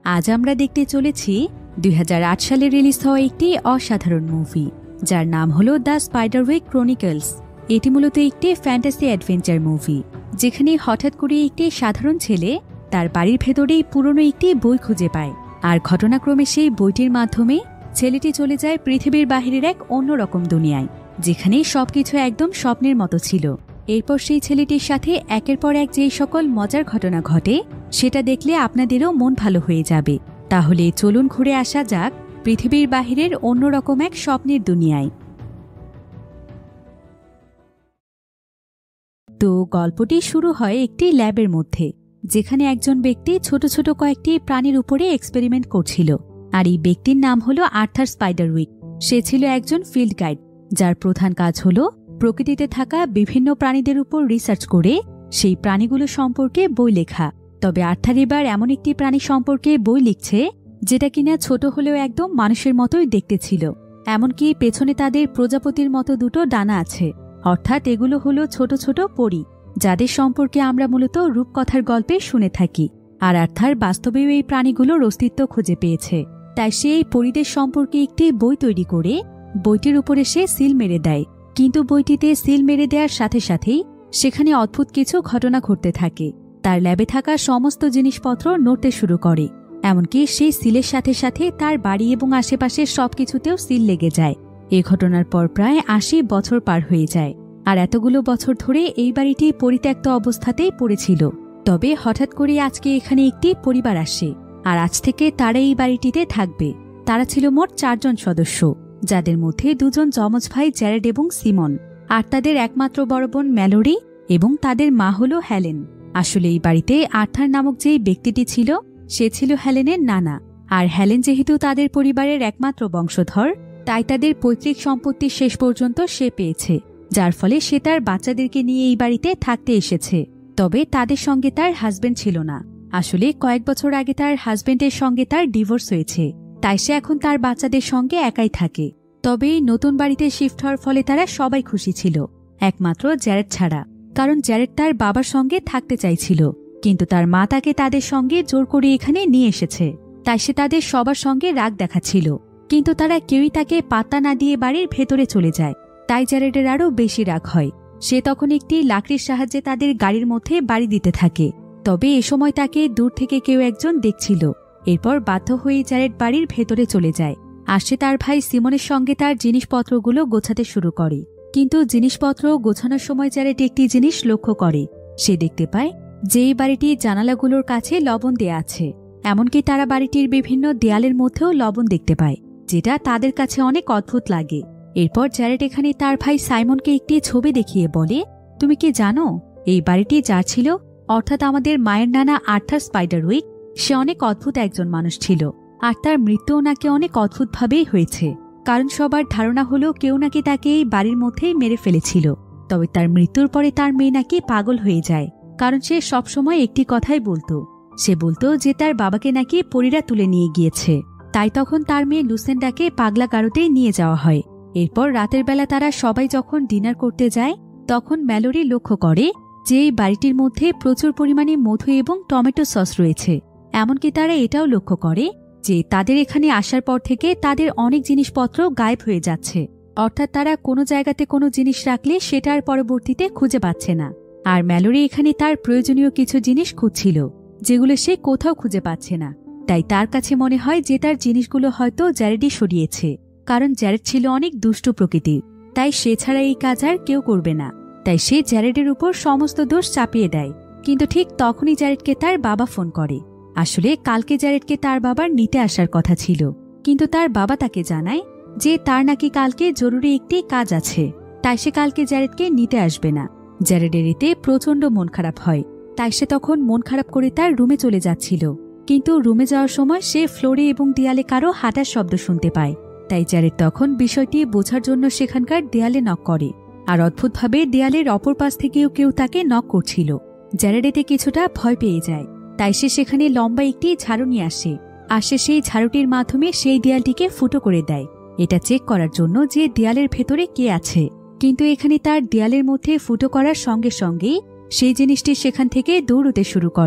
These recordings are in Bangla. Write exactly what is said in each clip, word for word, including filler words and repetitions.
আজ আমরা দেখতে চলেছি দুই হাজার আট সালে রিলিজ হওয়া একটি অসাধারণ মুভি, যার নাম হলো দ্য স্পাইডারউইক ক্রনিকলস। এটি মূলত একটি ফ্যান্টাসি অ্যাডভেঞ্চার মুভি, যেখানে হঠাৎ করে একটি সাধারণ ছেলে তার বাড়ির ভেতরেই পুরনো একটি বই খুঁজে পায়, আর ঘটনাক্রমে সেই বইটির মাধ্যমে ছেলেটি চলে যায় পৃথিবীর বাহিরের এক অন্যরকম দুনিয়ায়, যেখানে সবকিছু একদম স্বপ্নের মতো ছিল। এরপর সেই ছেলেটির সাথে একের পর এক যেই সকল মজার ঘটনা ঘটে, সেটা দেখলে আপনাদেরও মন ভালো হয়ে যাবে। তাহলে চলুন ঘুরে আসা যাক পৃথিবীর বাহিরের অন্যরকম এক স্বপ্নের দুনিয়ায়। তো গল্পটি শুরু হয় একটি ল্যাবের মধ্যে, যেখানে একজন ব্যক্তি ছোট ছোট কয়েকটি প্রাণীর উপরে এক্সপেরিমেন্ট করছিল। আর এই ব্যক্তির নাম হলো আর্থার স্পাইডারউইক। সে ছিল একজন ফিল্ড গাইড, যার প্রধান কাজ হলো প্রকৃতিতে থাকা বিভিন্ন প্রাণীদের উপর রিসার্চ করে সেই প্রাণীগুলো সম্পর্কে বই লেখা। তবে আর্থার এবার এমন একটি প্রাণী সম্পর্কে বই লিখছে, যেটা কিনা ছোট হলেও একদম মানুষের মতোই দেখতে ছিল। এমনকি পেছনে তাদের প্রজাপতির মতো দুটো ডানা আছে, অর্থাৎ এগুলো হলো ছোট ছোট পরী, যাদের সম্পর্কে আমরা মূলত রূপকথার গল্পে শুনে থাকি। আর আর্থার বাস্তবেও এই প্রাণীগুলোর অস্তিত্ব খুঁজে পেয়েছে, তাই সে এই পরীদের সম্পর্কে একটি বই তৈরি করে বইটির উপরে সে সিল মেরে দেয়। কিন্তু বইটিতে সিল মেরে দেওয়ার সাথে সাথেই সেখানে অদ্ভুত কিছু ঘটনা ঘটতে থাকে। তার ল্যাবে থাকা সমস্ত জিনিসপত্র নড়তে শুরু করে, এমনকি সেই সিলের সাথে সাথে তার বাড়ি এবং আশেপাশের সবকিছুতেও সিল লেগে যায়। এ ঘটনার পর প্রায় আশি বছর পার হয়ে যায়, আর এতগুলো বছর ধরে এই বাড়িটি পরিত্যক্ত অবস্থাতেই পড়েছিল। তবে হঠাৎ করে আজকে এখানে একটি পরিবার আসে, আর আজ থেকে তারা এই বাড়িটিতে থাকবে। তারা ছিল মোট চারজন সদস্য, যাদের মধ্যে দুজন যমজ ভাই জ্যারেড এবং সিমন, আর তাদের একমাত্র বড় বোন ম্যালোরি এবং তাদের মা হল হেলেন। আসলে এই বাড়িতে আর্থার নামক যেই ব্যক্তিটি ছিল, সে ছিল হেলেনের নানা। আর হেলেন যেহেতু তাদের পরিবারের একমাত্র বংশধর, তাই তাদের পৈতৃক সম্পত্তি শেষ পর্যন্ত সে পেয়েছে, যার ফলে সে তার বাচ্চাদেরকে নিয়ে এই বাড়িতে থাকতে এসেছে। তবে তাদের সঙ্গে তার হাজবেন্ড ছিল না। আসলে কয়েক বছর আগে তার হাজবেন্ডের সঙ্গে তার ডিভোর্স হয়েছে, তাই সে এখন তার বাচ্চাদের সঙ্গে একাই থাকে। তবে এই নতুন বাড়িতে শিফট হওয়ার ফলে তারা সবাই খুশি ছিল, একমাত্র জ্যারেড ছাড়া। কারণ জ্যারেড তার বাবার সঙ্গে থাকতে চাইছিল, কিন্তু তার মা তাকে তাদের সঙ্গে জোর করে এখানে নিয়ে এসেছে, তাই সে তাদের সবার সঙ্গে রাগ দেখাচ্ছিল। কিন্তু তারা কেউই তাকে পাত্তা না দিয়ে বাড়ির ভেতরে চলে যায়, তাই জ্যারেডের আরও বেশি রাগ হয়। সে তখন একটি লাকড়ির সাহায্যে তাদের গাড়ির মধ্যে বাড়ি দিতে থাকে। তবে এ সময় তাকে দূর থেকে কেউ একজন দেখছিল। এরপর বাধ্য হয়ে জ্যারেড বাড়ির ভেতরে চলে যায়, আর সে তার ভাই সিমনের সঙ্গে তার জিনিসপত্রগুলো গোছাতে শুরু করে। কিন্তু জিনিসপত্র গোছানোর সময় জ্যারেড একটি জিনিস লক্ষ্য করে। সে দেখতে পায় যে এই বাড়িটির জানালাগুলোর কাছে লবণ দেয়া আছে, এমনকি তারা বাড়িটির বিভিন্ন দেয়ালের মধ্যেও লবণ দেখতে পায়, যেটা তাদের কাছে অনেক অদ্ভুত লাগে। এরপর জ্যারেড এখানে তার ভাই সাইমনকে একটি ছবি দেখিয়ে বলে, তুমি কি জানো এই বাড়িটি যার ছিল, অর্থাৎ আমাদের মায়ের নানা আর্থার স্পাইডারউইক, সে অনেক অদ্ভুত একজন মানুষ ছিল, আর তার মৃত্যুও নাকি অনেক অদ্ভুতভাবেই হয়েছে। কারণ সবার ধারণা হলো কেউ নাকি তাকে এই বাড়ির মধ্যেই মেরে ফেলেছিল। তবে তার মৃত্যুর পরে তার মেয়ে নাকি পাগল হয়ে যায়, কারণ সে সবসময় একটি কথাই বলতো। সে বলতো যে তার বাবাকে নাকি পরীরা তুলে নিয়ে গিয়েছে। তাই তখন তার মেয়ে লুসেন্ডাকে পাগলা গারোতেই নিয়ে যাওয়া হয়। এরপর রাতের বেলা তারা সবাই যখন ডিনার করতে যায়, তখন ম্যালোরি লক্ষ্য করে যে এই বাড়িটির মধ্যে প্রচুর পরিমাণে মধু এবং টমেটো সস রয়েছে। এমনকি তারা এটাও লক্ষ্য করে যে তাদের এখানে আসার পর থেকে তাদের অনেক জিনিসপত্র গায়েব হয়ে যাচ্ছে, অর্থাৎ তারা কোনো জায়গাতে কোনো জিনিস রাখলে সেটা আর পরবর্তীতে খুঁজে পাচ্ছে না। আর ম্যালোরি এখানে তার প্রয়োজনীয় কিছু জিনিস খুঁজছিল, যেগুলো সে কোথাও খুঁজে পাচ্ছে না। তাই তার কাছে মনে হয় যে তার জিনিসগুলো হয়তো জ্যারেডই সরিয়েছে, কারণ জ্যারেড ছিল অনেক দুষ্টু প্রকৃতির, তাই সে ছাড়া এই কাজ আর কেউ করবে না। তাই সে জ্যারেডের উপর সমস্ত দোষ চাপিয়ে দেয়। কিন্তু ঠিক তখনই জ্যারেডকে তার বাবা ফোন করে। আসলে কালকে জ্যারেডকে তার বাবার নিতে আসার কথা ছিল, কিন্তু তার বাবা তাকে জানায় যে তার নাকি কালকে জরুরি একটি কাজ আছে, তাই সে কালকে জ্যারেডকে নিতে আসবে না। জ্যারেডের এতে প্রচণ্ড মন খারাপ হয়, তাই সে তখন মন খারাপ করে তার রুমে চলে যাচ্ছিল। কিন্তু রুমে যাওয়ার সময় সে ফ্লোরে এবং দেয়ালে কারো হাঁটার শব্দ শুনতে পায়। তাই জ্যারেড তখন বিষয়টি বোঝার জন্য সেখানকার দেয়ালে নক করে, আর অদ্ভুতভাবে দেয়ালের অপর পাশ থেকেও কেউ তাকে নক করছিল। জ্যারেড এতে কিছুটা ভয় পেয়ে যায়, তাই সে সেখানে লম্বা একটি ঝাড়ু নিয়ে আসে, আর সে সেই ঝাড়ুটির মাধ্যমে সেই দেয়ালটিকে ফুটো করে দেয়, এটা চেক করার জন্য যে দেয়ালের ভেতরে কে আছে। কিন্তু এখানে তার দেয়ালের মধ্যে ফুটো করার সঙ্গে সঙ্গেই সেই জিনিসটি সেখান থেকে দৌড়তে শুরু করে,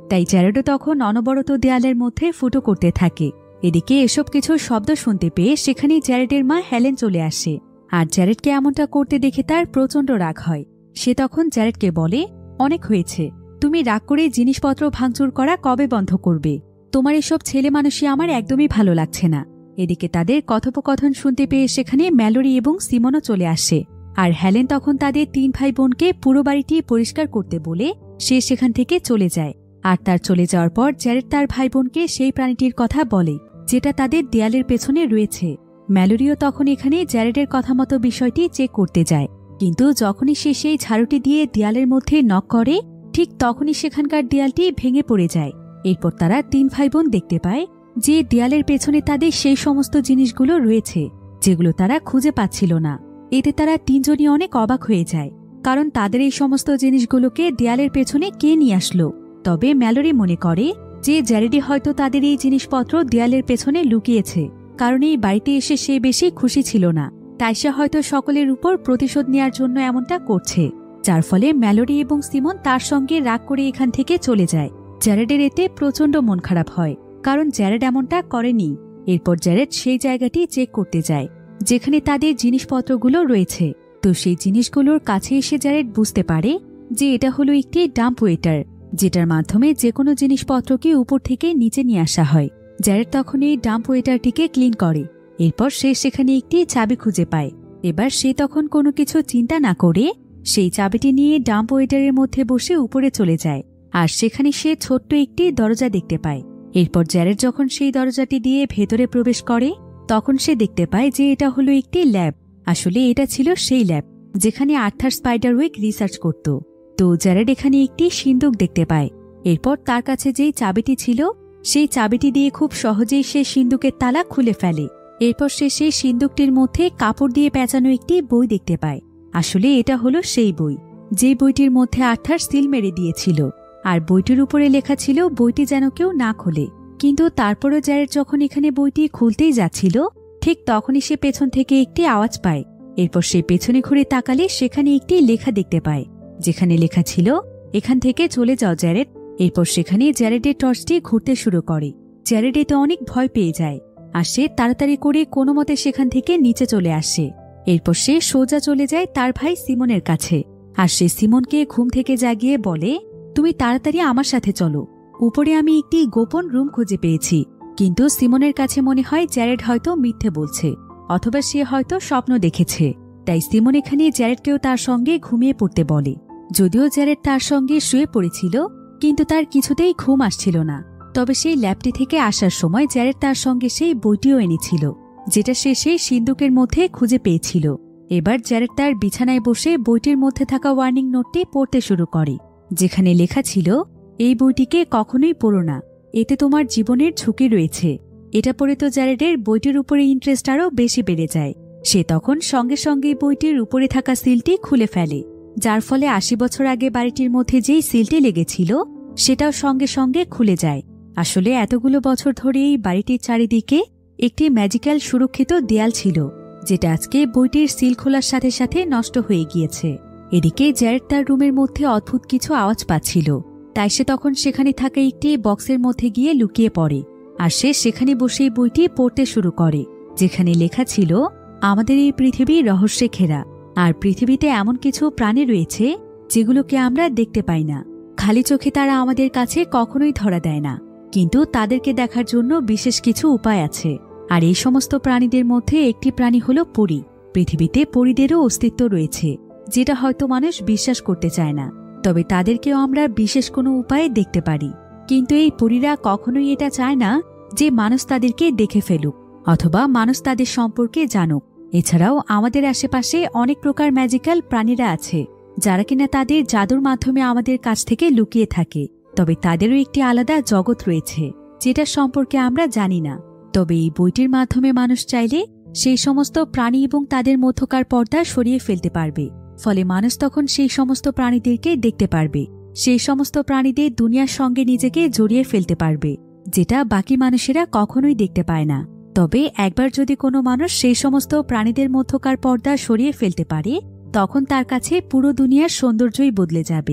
তাই জ্যারেডও তখন অনবরত দেয়ালের মধ্যে ফুটো করতে থাকে। এদিকে এসব কিছু শব্দ শুনতে পেয়ে সেখানে জ্যারেডের মা হেলেন চলে আসে। আর জ্যারেডকে এমনটা করতে দেখে তার প্রচণ্ড রাগ হয়। সে তখন জ্যারেডকে বলে, অনেক হয়েছে, তুমি রাগ করে জিনিসপত্র ভাঙচুর করা কবে বন্ধ করবে? তোমার এসব ছেলে মানুষই আমার একদমই ভালো লাগছে না। এদিকে তাদের কথোপকথন শুনতে পেয়ে সেখানে ম্যালোরি এবং সিমনও চলে আসে। আর হেলেন তখন তাদের তিন ভাই বোনকে পুরো বাড়িটি পরিষ্কার করতে বলে সে সেখান থেকে চলে যায়। আর তার চলে যাওয়ার পর জ্যারেড তার ভাই বোনকে সেই প্রাণীটির কথা বলে যেটা তাদের দেয়ালের পেছনে রয়েছে। ম্যালোরিও তখন এখানে জ্যারেডের কথা মতো বিষয়টি চেক করতে যায়, কিন্তু যখনই সে সেই ঝাড়ুটি দিয়ে দেয়ালের মধ্যে নক করে ঠিক তখনই সেখানকার দেয়ালটি ভেঙে পড়ে যায়। এরপর তারা তিন ভাই বোন দেখতে পায় যে দেয়ালের পেছনে তাদের সেই সমস্ত জিনিসগুলো রয়েছে যেগুলো তারা খুঁজে পাচ্ছিল না। এতে তারা তিনজনই অনেক অবাক হয়ে যায়, কারণ তাদের এই সমস্ত জিনিসগুলোকে দেয়ালের পেছনে কে নিয়ে আসলো। তবে ম্যালোরি মনে করে যে জ্যারেডি হয়তো তাদের এই জিনিসপত্র দেয়ালের পেছনে লুকিয়েছে, কারণ এই বাড়িতে এসে সে বেশি খুশি ছিল না, তাই সে হয়তো সকলের উপর প্রতিশোধ নেয়ার জন্য এমনটা করছে। যার ফলে ম্যালোরি এবং সিমন তার সঙ্গে রাগ করে এখান থেকে চলে যায়। জ্যারেডের এতে প্রচণ্ড মন খারাপ হয়, কারণ জ্যারেড এমনটা করেনি। এরপর জ্যারেড সেই জায়গাটি চেক করতে যায় যেখানে তাদের জিনিসপত্রগুলো রয়েছে। তো সেই জিনিসগুলোর কাছে এসে জ্যারেড বুঝতে পারে যে এটা হলো একটি ডাম্প ওয়েটার, যেটার মাধ্যমে যে কোনো জিনিসপত্রকে উপর থেকে নিচে নিয়ে আসা হয়। জ্যারেড তখন এই ডাম্প ওয়েটারটিকে ক্লিন করে। এরপর সে সেখানে একটি চাবি খুঁজে পায়। এবার সে তখন কোনো কিছু চিন্তা না করে সেই চাবিটি নিয়ে ডাম্প ওয়েটারের মধ্যে বসে উপরে চলে যায়। আর সেখানে সে ছোট্ট একটি দরজা দেখতে পায়। এরপর জ্যারেড যখন সেই দরজাটি দিয়ে ভেতরে প্রবেশ করে তখন সে দেখতে পায় যে এটা হলো একটি ল্যাব। আসলে এটা ছিল সেই ল্যাব যেখানে আর্থার স্পাইডারউইক রিসার্চ করত। তো জ্যারেড এখানে একটি সিন্দুক দেখতে পায়। এরপর তার কাছে যেই চাবিটি ছিল সেই চাবিটি দিয়ে খুব সহজেই সে সিন্দুকের তালা খুলে ফেলে। এরপর সে সেই সিন্দুকটির মধ্যে কাপড় দিয়ে পেঁচানো একটি বই দেখতে পায়। আসলে এটা হলো সেই বই যে বইটির মধ্যে আর্থার সিল মেরে দিয়েছিল। আর বইটির উপরে লেখা ছিল বইটি যেন কেউ না খোলে। কিন্তু তারপরও জ্যারেড যখন এখানে বইটি খুলতেই যাচ্ছিল ঠিক তখনই সে পেছন থেকে একটি আওয়াজ পায়। এরপর সে পেছনে ঘুরে তাকালে সেখানে একটি লেখা দেখতে পায় যেখানে লেখা ছিল, এখান থেকে চলে যাও জ্যারেড। এরপর সেখানে জ্যারেডের টর্চটি ঘুরতে শুরু করে। জ্যারেড এতে অনেক ভয় পেয়ে যায় আর সে তাড়াতাড়ি করে কোনো মতে সেখান থেকে নিচে চলে আসে। এরপর সে সোজা চলে যায় তার ভাই সিমনের কাছে। আর সে সিমনকে ঘুম থেকে জাগিয়ে বলে, তুমি তাড়াতাড়ি আমার সাথে চলো, উপরে আমি একটি গোপন রুম খুঁজে পেয়েছি। কিন্তু সিমনের কাছে মনে হয় জ্যারেড হয়তো মিথ্যে বলছে, অথবা সে হয়তো স্বপ্ন দেখেছে। তাই সিমন এখানে জ্যারেডকেও তার সঙ্গে ঘুমিয়ে পড়তে বলে। যদিও জ্যারেড তার সঙ্গে শুয়ে পড়েছিল কিন্তু তার কিছুতেই ঘুম আসছিল না। তবে সেই ল্যাবটি থেকে আসার সময় জ্যারেড তার সঙ্গে সেই বইটিও এনেছিল যেটা সে সেই সিন্দুকের মধ্যে খুঁজে পেয়েছিল। এবার জ্যারেড তার বিছানায় বসে বইটির মধ্যে থাকা ওয়ার্নিং নোটটি পড়তে শুরু করে যেখানে লেখা ছিল, এই বইটিকে কখনোই পড়ো না, এতে তোমার জীবনের ঝুঁকি রয়েছে। এটা পড়ে তো জ্যারেডের বইটির উপরে ইন্টারেস্ট আরও বেশি বেড়ে যায়। সে তখন সঙ্গে সঙ্গে বইটির উপরে থাকা সিলটি খুলে ফেলে, যার ফলে আশি বছর আগে বাড়িটির মধ্যে যেই সিলটি লেগেছিল সেটাও সঙ্গে সঙ্গে খুলে যায়। আসলে এতগুলো বছর ধরে এই বাড়িটির চারিদিকে একটি ম্যাজিক্যাল সুরক্ষিত দেয়াল ছিল যেটা আজকে বইটির সিল খোলার সাথে সাথে নষ্ট হয়ে গিয়েছে। এদিকে জ্যারেড তার রুমের মধ্যে অদ্ভুত কিছু আওয়াজ পাচ্ছিল, তাই সে তখন সেখানে থাকা একটি বক্সের মধ্যে গিয়ে লুকিয়ে পড়ে। আর সে সেখানে বসেই বইটি পড়তে শুরু করে যেখানে লেখা ছিল, আমাদের এই পৃথিবী রহস্যে ঘেরা, আর পৃথিবীতে এমন কিছু প্রাণী রয়েছে যেগুলোকে আমরা দেখতে পাই না। খালি চোখে তারা আমাদের কাছে কখনোই ধরা দেয় না, কিন্তু তাদেরকে দেখার জন্য বিশেষ কিছু উপায় আছে। আর এই সমস্ত প্রাণীদের মধ্যে একটি প্রাণী হলো পরী। পৃথিবীতে পরীদেরও অস্তিত্ব রয়েছে যেটা হয়তো মানুষ বিশ্বাস করতে চায় না, তবে তাদেরকেও আমরা বিশেষ কোনো উপায়ে দেখতে পারি। কিন্তু এই পরীরা কখনোই এটা চায় না যে মানুষ তাদেরকে দেখে ফেলুক অথবা মানুষ তাদের সম্পর্কে জানুক। এছাড়াও আমাদের আশেপাশে অনেক প্রকার ম্যাজিক্যাল প্রাণীরা আছে যারা কিনা তাদের জাদুর মাধ্যমে আমাদের কাছ থেকে লুকিয়ে থাকে, তবে তাদেরও একটি আলাদা জগৎ রয়েছে যেটা সম্পর্কে আমরা জানি না। তবে এই বইটির মাধ্যমে মানুষ চাইলে সেই সমস্ত প্রাণী এবং তাদের মধ্যকার পর্দা সরিয়ে ফেলতে পারবে। ফলে মানুষ তখন সেই সমস্ত প্রাণীদেরকে দেখতে পারবে, সেই সমস্ত প্রাণীদের দুনিয়ার সঙ্গে নিজেকে জড়িয়ে ফেলতে পারবে, যেটা বাকি মানুষেরা কখনোই দেখতে পায় না। তবে একবার যদি কোনো মানুষ সেই সমস্ত প্রাণীদের মধ্যকার পর্দা সরিয়ে ফেলতে পারে তখন তার কাছে পুরো দুনিয়ার সৌন্দর্যই বদলে যাবে।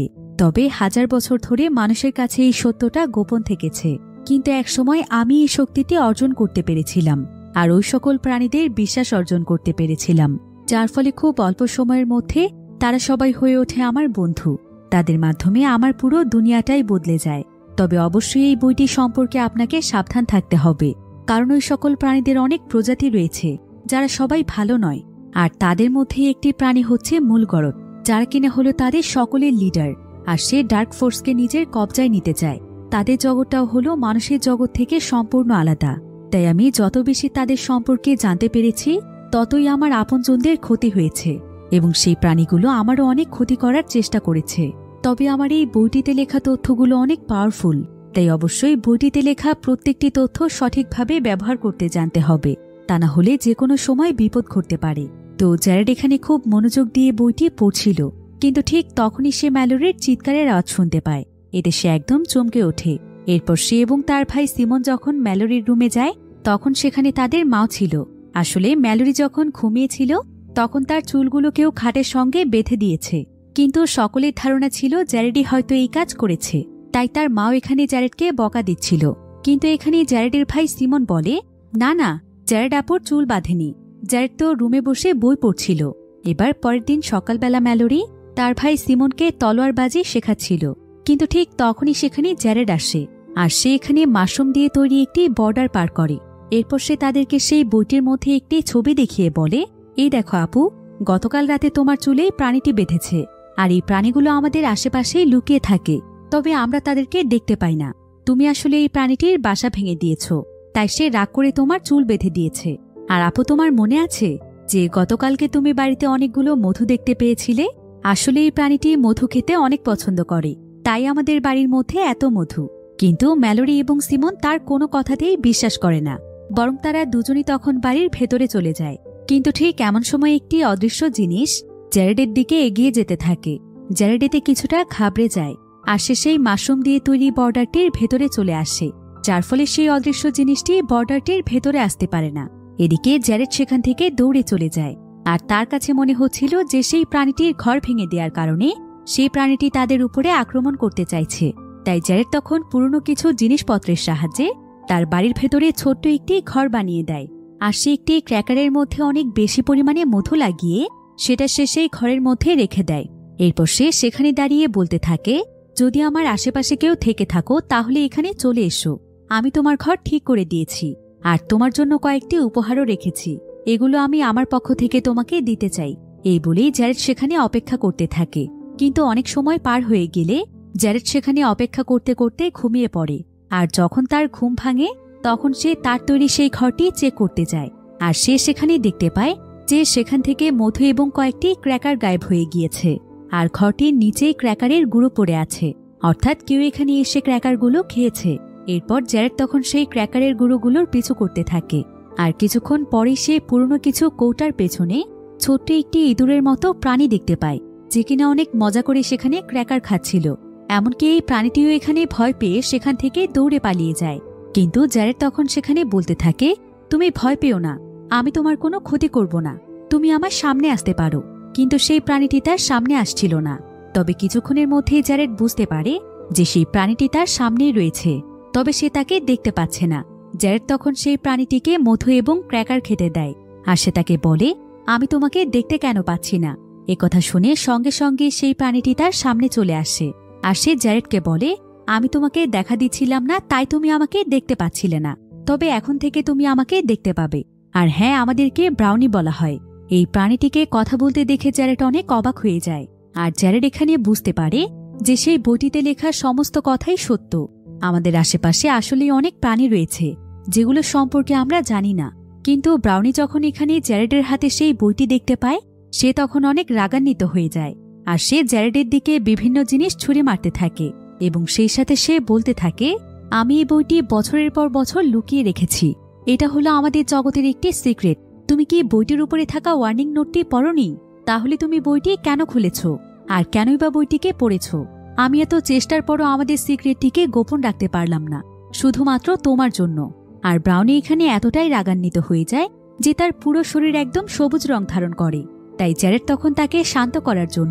তবে হাজার বছর ধরে মানুষের কাছে এই সত্যটা গোপন থেকেছে, কিন্তু একসময় আমি এই শক্তিটি অর্জন করতে পেরেছিলাম আর ওই সকল প্রাণীদের বিশ্বাস অর্জন করতে পেরেছিলাম, যার ফলে খুব অল্প সময়ের মধ্যে তারা সবাই হয়ে ওঠে আমার বন্ধু। তাদের মাধ্যমে আমার পুরো দুনিয়াটাই বদলে যায়। তবে অবশ্যই এই বইটি সম্পর্কে আপনাকে সাবধান থাকতে হবে, কারণ ওই সকল প্রাণীদের অনেক প্রজাতি রয়েছে যারা সবাই ভালো নয়, আর তাদের মধ্যে একটি প্রাণী হচ্ছে মূলগরদ, যারা কিনা হলো তাদের সকলের লিডার, আর সে ডার্ক ফোর্সকে নিজের কবজায় নিতে চায়। তাদের জগৎটাও হলো মানুষের জগৎ থেকে সম্পূর্ণ আলাদা। তাই আমি যত বেশি তাদের সম্পর্কে জানতে পেরেছি ততই আমার আপনজনদের ক্ষতি হয়েছে, এবং সেই প্রাণীগুলো আমারও অনেক ক্ষতি করার চেষ্টা করেছে। তবে আমার এই বইটিতে লেখা তথ্যগুলো অনেক পাওয়ারফুল, তাই অবশ্যই বইটিতে লেখা প্রত্যেকটি তথ্য সঠিকভাবে ব্যবহার করতে জানতে হবে, তা না হলে যে কোনো সময় বিপদ ঘটতে পারে। তো জ্যারেড এখানে খুব মনোযোগ দিয়ে বইটি পড়ছিল, কিন্তু ঠিক তখনই সে ম্যালোরির চিৎকারের আওয়াজ শুনতে পায়। এতে সে একদম চমকে ওঠে। এরপর সে এবং তার ভাই সিমন যখন ম্যালোরির রুমে যায় তখন সেখানে তাদের মাও ছিল। আসলে ম্যালোরি যখন ঘুমিয়েছিল তখন তার চুলগুলো কেউ খাটের সঙ্গে বেঁধে দিয়েছে, কিন্তু সকলের ধারণা ছিল জ্যারেডই হয়তো এই কাজ করেছে, তাই তার মাও এখানে জ্যারেডকে বকা দিচ্ছিল। কিন্তু এখানে জ্যারেডের ভাই সিমন বলে, না না, জ্যারেড আপুর চুল বাঁধেনি, জ্যারেড তো রুমে বসে বই পড়ছিল। এবার পরের দিন সকালবেলা ম্যালোরি তার ভাই সিমনকে তলোয়ারবাজি শেখাচ্ছিল, কিন্তু ঠিক তখনই সেখানে জ্যারেড আসে, আর সে এখানে মাশরুম দিয়ে তৈরি একটি বর্ডার পার করে। এরপর সে তাদেরকে সেই বইটির মধ্যে একটি ছবি দেখিয়ে বলে, এই দেখো আপু, গতকাল রাতে তোমার চুলেই প্রাণীটি বেঁধেছে, আর এই প্রাণীগুলো আমাদের আশেপাশেই লুকিয়ে থাকে, তবে আমরা তাদেরকে দেখতে পাই না। তুমি আসলে এই প্রাণীটির বাসা ভেঙে দিয়েছ, তাই সে রাগ করে তোমার চুল বেঁধে দিয়েছে। আর আপু, তোমার মনে আছে যে গতকালকে তুমি বাড়িতে অনেকগুলো মধু দেখতে পেয়েছিলে? আসলে এই প্রাণীটি মধু খেতে অনেক পছন্দ করে, তাই আমাদের বাড়ির মধ্যে এত মধু। কিন্তু ম্যালোরি এবং সিমন তার কোনো কথাতেই বিশ্বাস করে না, বরং তারা দুজনই তখন বাড়ির ভেতরে চলে যায়। কিন্তু ঠিক এমন সময় একটি অদৃশ্য জিনিস জ্যারেডের দিকে এগিয়ে যেতে থাকে। জ্যারেড এতে কিছুটা ঘাবড়ে যায়, আর সে সেই মাশরুম দিয়ে তৈরি বর্ডারটির ভেতরে চলে আসে, যার ফলে সেই অদৃশ্য জিনিসটি বর্ডারটির ভেতরে আসতে পারে না। এদিকে জ্যারেড সেখান থেকে দৌড়ে চলে যায়, আর তার কাছে মনে হচ্ছিল যে সেই প্রাণীটির ঘর ভেঙে দেওয়ার কারণে সেই প্রাণীটি তাদের উপরে আক্রমণ করতে চাইছে। তাই জ্যারেড তখন পুরনো কিছু জিনিসপত্রের সাহায্যে তার বাড়ির ভেতরে ছোট্ট একটি ঘর বানিয়ে দেয়, আর সে একটি ক্র্যাকারের মধ্যে অনেক বেশি পরিমাণে মধু লাগিয়ে সেটা সে সেই ঘরের মধ্যে রেখে দেয়। এরপর সে সেখানে দাঁড়িয়ে বলতে থাকে, যদি আমার আশেপাশে কেউ থেকে থাকো তাহলে এখানে চলে এসো, আমি তোমার ঘর ঠিক করে দিয়েছি, আর তোমার জন্য কয়েকটি উপহারও রেখেছি, এগুলো আমি আমার পক্ষ থেকে তোমাকে দিতে চাই। এই বলেই জ্যারেড সেখানে অপেক্ষা করতে থাকে। কিন্তু অনেক সময় পার হয়ে গেলে জ্যারেড সেখানে অপেক্ষা করতে করতে ঘুমিয়ে পড়ে, আর যখন তার ঘুম ভাঙে তখন সে তার তৈরি সেই ঘরটি চেক করতে যায়, আর সে সেখানে দেখতে পায় যে সেখান থেকে মধু এবং কয়েকটি ক্র্যাকার গায়েব হয়ে গিয়েছে, আর ঘরটির নিচেই ক্র্যাকারের গুঁড়ো পড়ে আছে, অর্থাৎ কেউ এখানে এসে ক্র্যাকারগুলো খেয়েছে। এরপর জ্যারেড তখন সেই ক্র্যাকারের গুঁড়োগুলোর পিছু করতে থাকে, আর কিছুক্ষণ পরে সে পুরনো কিছু কৌটার পেছনে ছোট্ট একটি ইঁদুরের মতো প্রাণী দেখতে পায়, যে কিনা অনেক মজা করে সেখানে ক্র্যাকার খাচ্ছিল। এমনকি এই প্রাণীটিও এখানে ভয় পেয়ে সেখান থেকে দৌড়ে পালিয়ে যায়। কিন্তু জ্যারেড তখন সেখানে বলতে থাকে, তুমি ভয় পেও না, আমি তোমার কোনো ক্ষতি করব না, তুমি আমার সামনে আসতে পারো। কিন্তু সেই প্রাণীটি তার সামনে আসছিল না। তবে কিছুক্ষণের মধ্যেই জ্যারেড বুঝতে পারে যে সেই প্রাণীটি তার সামনেই রয়েছে, তবে সে তাকে দেখতে পাচ্ছে না। জ্যারেড তখন সেই প্রাণীটিকে মধু এবং ক্র্যাকার খেতে দেয়, আর সে তাকে বলে, আমি তোমাকে দেখতে কেন পাচ্ছি না। একথা শুনে সঙ্গে সঙ্গে সেই প্রাণীটি তার সামনে চলে আসে, আর সে জ্যারেডকে বলে, আমি তোমাকে দেখা দিচ্ছিলাম না, তাই তুমি আমাকে দেখতে পাচ্ছিলে না, তবে এখন থেকে তুমি আমাকে দেখতে পাবে। আর হ্যাঁ, আমাদেরকে ব্রাউনি বলা হয়। এই প্রাণীটিকে কথা বলতে দেখে জ্যারেড অনেক অবাক হয়ে যায়, আর জ্যারেড এখানে বুঝতে পারে যে সেই বইটিতে লেখা সমস্ত কথাই সত্য। আমাদের আশেপাশে আসলেই অনেক প্রাণী রয়েছে যেগুলো সম্পর্কে আমরা জানি না। কিন্তু ব্রাউনি যখন এখানে জ্যারেডের হাতে সেই বইটি দেখতে পায় সে তখন অনেক রাগান্বিত হয়ে যায়, আর সে জ্যারেডের দিকে বিভিন্ন জিনিস ছুঁড়ে মারতে থাকে, এবং সেই সাথে সে বলতে থাকে, আমি এই বইটি বছরের পর বছর লুকিয়ে রেখেছি, এটা হলো আমাদের জগতের একটি সিক্রেট। তুমি কি বইটির উপরে থাকা ওয়ার্নিং নোটটি পড়োনি? তাহলে তুমি বইটি কেন খুলেছ, আর কেনই বা বইটিকে পড়েছ? আমি এত চেষ্টার পরও আমাদের সিক্রেটটিকে গোপন রাখতে পারলাম না, শুধুমাত্র তোমার জন্য। আর ব্রাউনি এখানে এতটাই রাগান্বিত হয়ে যায় যে তার পুরো শরীর একদম সবুজ রং ধারণ করে। তাই জ্যারেড তখন তাকে শান্ত করার জন্য